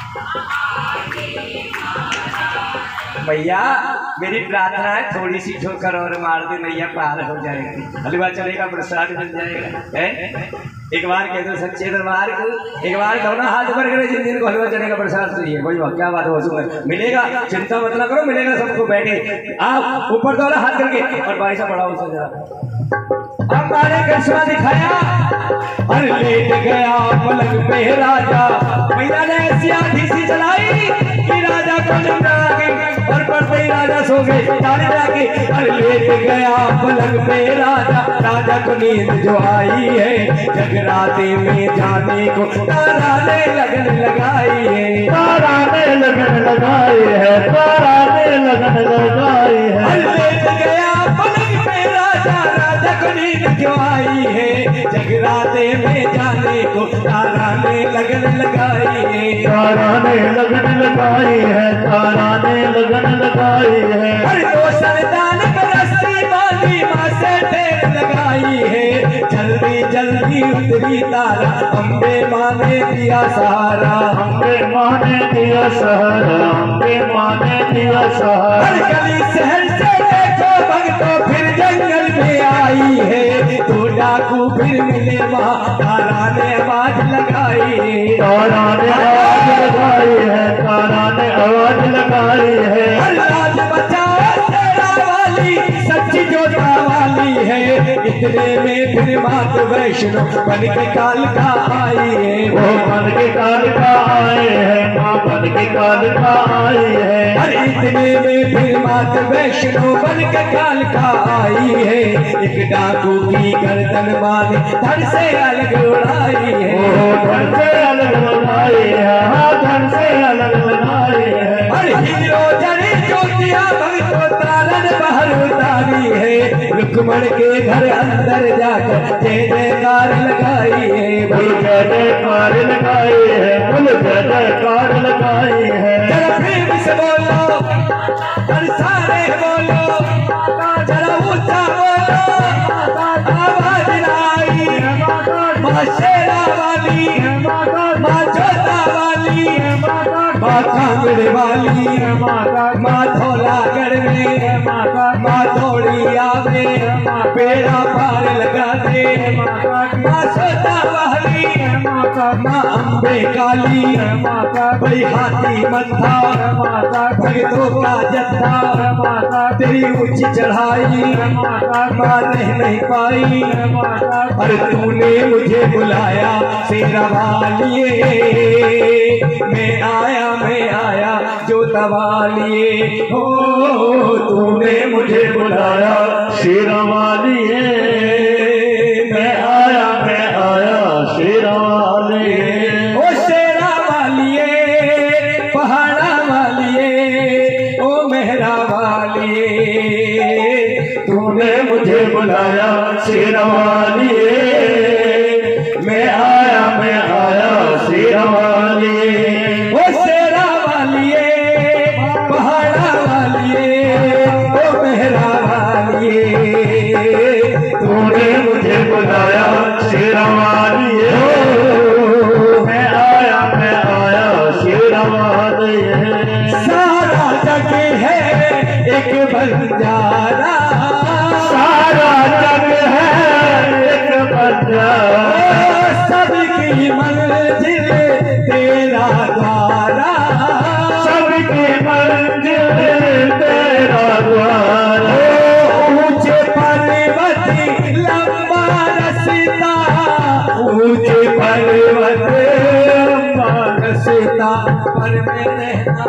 S1: भैया मेरी प्रार्थना है थोड़ी सी ठोकर और मार दे नैया पार हो जाएगी, हलवा चलेगा, प्रसाद मिल जाएगा। है एक बार कह दो सच्चे दरबार को, एक बार दोनों हाथ ऊपर करे, जिन दिन को हलवा चलेगा प्रसाद चाहिए। भाई वाह क्या बात है, मिलेगा, चिंता मत ना करो, मिलेगा सबको। बैठे आप ऊपर दोनों हाथ करके और भाई साहब बढ़ाओ उसे जरा। हमारे कृष्णा दिखाया और लेट गया पलंग पे राजा, मैया ने ऐसी आंधी सी चलाई कि राजा को निंदा आ गई और पड़ते ही राजा सो गए। ताने जाके और लेट गया पलंग पे राजा, राजा को नींद जो आई है, जगराते में जाने को तारा ने लगन लगाई है,
S3: तारा ने लगन लगाई है, तारा ने लगन लगाई है।
S1: और लेट गया पलंग पे राजा, राजा को नींद जो आई है, जगराते में जाने को तारा ने लगन लगाई है,
S3: तारा ने लगन लगाई है, तारा ने लगन लगाई है।
S1: हर दो सरदान पर रस्सी बांधी माँ से ढेर लगाई है, जल्दी जल्दी उतरी तारा, अम्बे माँ ने दिया सहारा,
S3: अम्बे माँ ने दिया सहारा, अम्बे माँ ने दिया सहारा।
S1: हर गली शहर से देखो भक्तों फिर जंगल में आई है, तो डाकू फिर मिले वहाँ, तारा ने आवाज लगाई है,
S3: तारा ने आवाज लगाई है, तारा ने आवाज लगाई है।
S1: राज बचाओ तेरा वाली, सच्ची जोता वाली है, इतने में फिर मात वैष्णो बन के कालका आई है,
S3: वो बन के कालका आए हैं, माँ बन के कालका आई है।
S1: अरे इतने में फिर मात वैष्णो बन के कालका आई है, एक डाकू की गर्दन माने धड़ से अलग उड़ाई है,
S3: वो धड़ से अलग लगाई है, हाँ धड़ से अलग लगाई है।
S1: अरे हीरो जड़ी ज्योतिया भक्तो तारन बाहर उतारी है, रुक्मण के घर अंदर जाकर जय जयकार लगाई है,
S3: बोल जय जयकार लगाई है, बोल जय जयकार लगाई है।
S1: जरा प्रेम से बोलो और सारे बोलो, जरा ऊंचा बोलो, आवाज लाई माँ शेरा वाली, माँ जोता वाली, माँ कांगड़ वाली, माँ धौलागढ़ में, माँ दौड़ी आवे पेड़ा पार लगा दे, माँ सोता वाली, माँ अम्बे काली, बड़ी हाथी मत्था भगतों का जत्था, तेरी ऊंची चढ़ाई माँ रह नहीं पाई, अरे तूने मुझे बुलाया शेरा वालिए, मैं आया जोता वालिए, हो तूने मुझे बुलाया
S3: शेरा वालिए, मैं आया शेरा वालिए।
S1: ओ शेरा वालिए, पहाड़ा वालिए, ओ मेहरा वालिए,
S3: तूने मुझे बुलाया शेरा वालिए, मैं आया शेरा वालिए।
S1: ओ शेरा वालिए, पहाड़ा वालिए, ओ मेहरा वालिए,
S3: तूने मुझे बुलाया शेरा वालिए, मैं आया शेरा वालिए।
S1: सारा जग है एक बंजारा,
S3: सारा जग है एक बंजारा,
S1: सबकी मंजिल तेरा द्वारा,
S3: सबकी मंजिल तेरा द्वारा।
S1: ऊंचे पर्वत लंबा रस्ता, ऊंचे पर्वत लंबा रस्ता पर में रहना,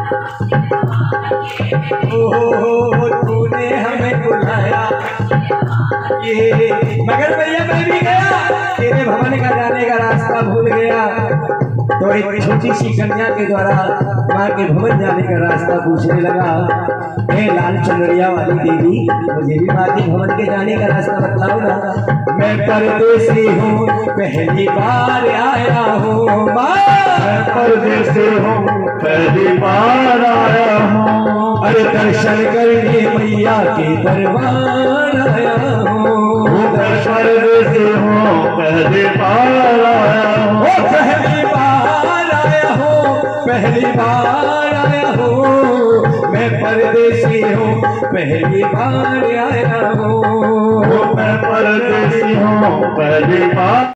S1: ओ तूने हमें बुलाया, ये मगर भैया मैं भी गया, तेरे भवन का जाने का रास्ता भूल गया, तो एक छोटी सी कन्या के द्वारा माँ के भवन जाने का रास्ता पूछने लगा, हे लाल चुनरिया वाली देवी, मुझे भी माँ के भवन के जाने का रास्ता बतलाओ ना, मैं परदेसी हूँ पहली बार आया हूँ, माँ
S3: परदेसी हूँ पहली बार आया हूँ,
S1: अरे दर्शन करने मैया के दरबार आया हूँ,
S3: परदेसी हूँ पहली बार आया हूँ,
S1: पहली बार आया हूँ, पहली बार आया हूँ, मैं परदेसी हूँ, पहली बार आया हूँ,
S3: मैं परदेसी हूँ, पहली बार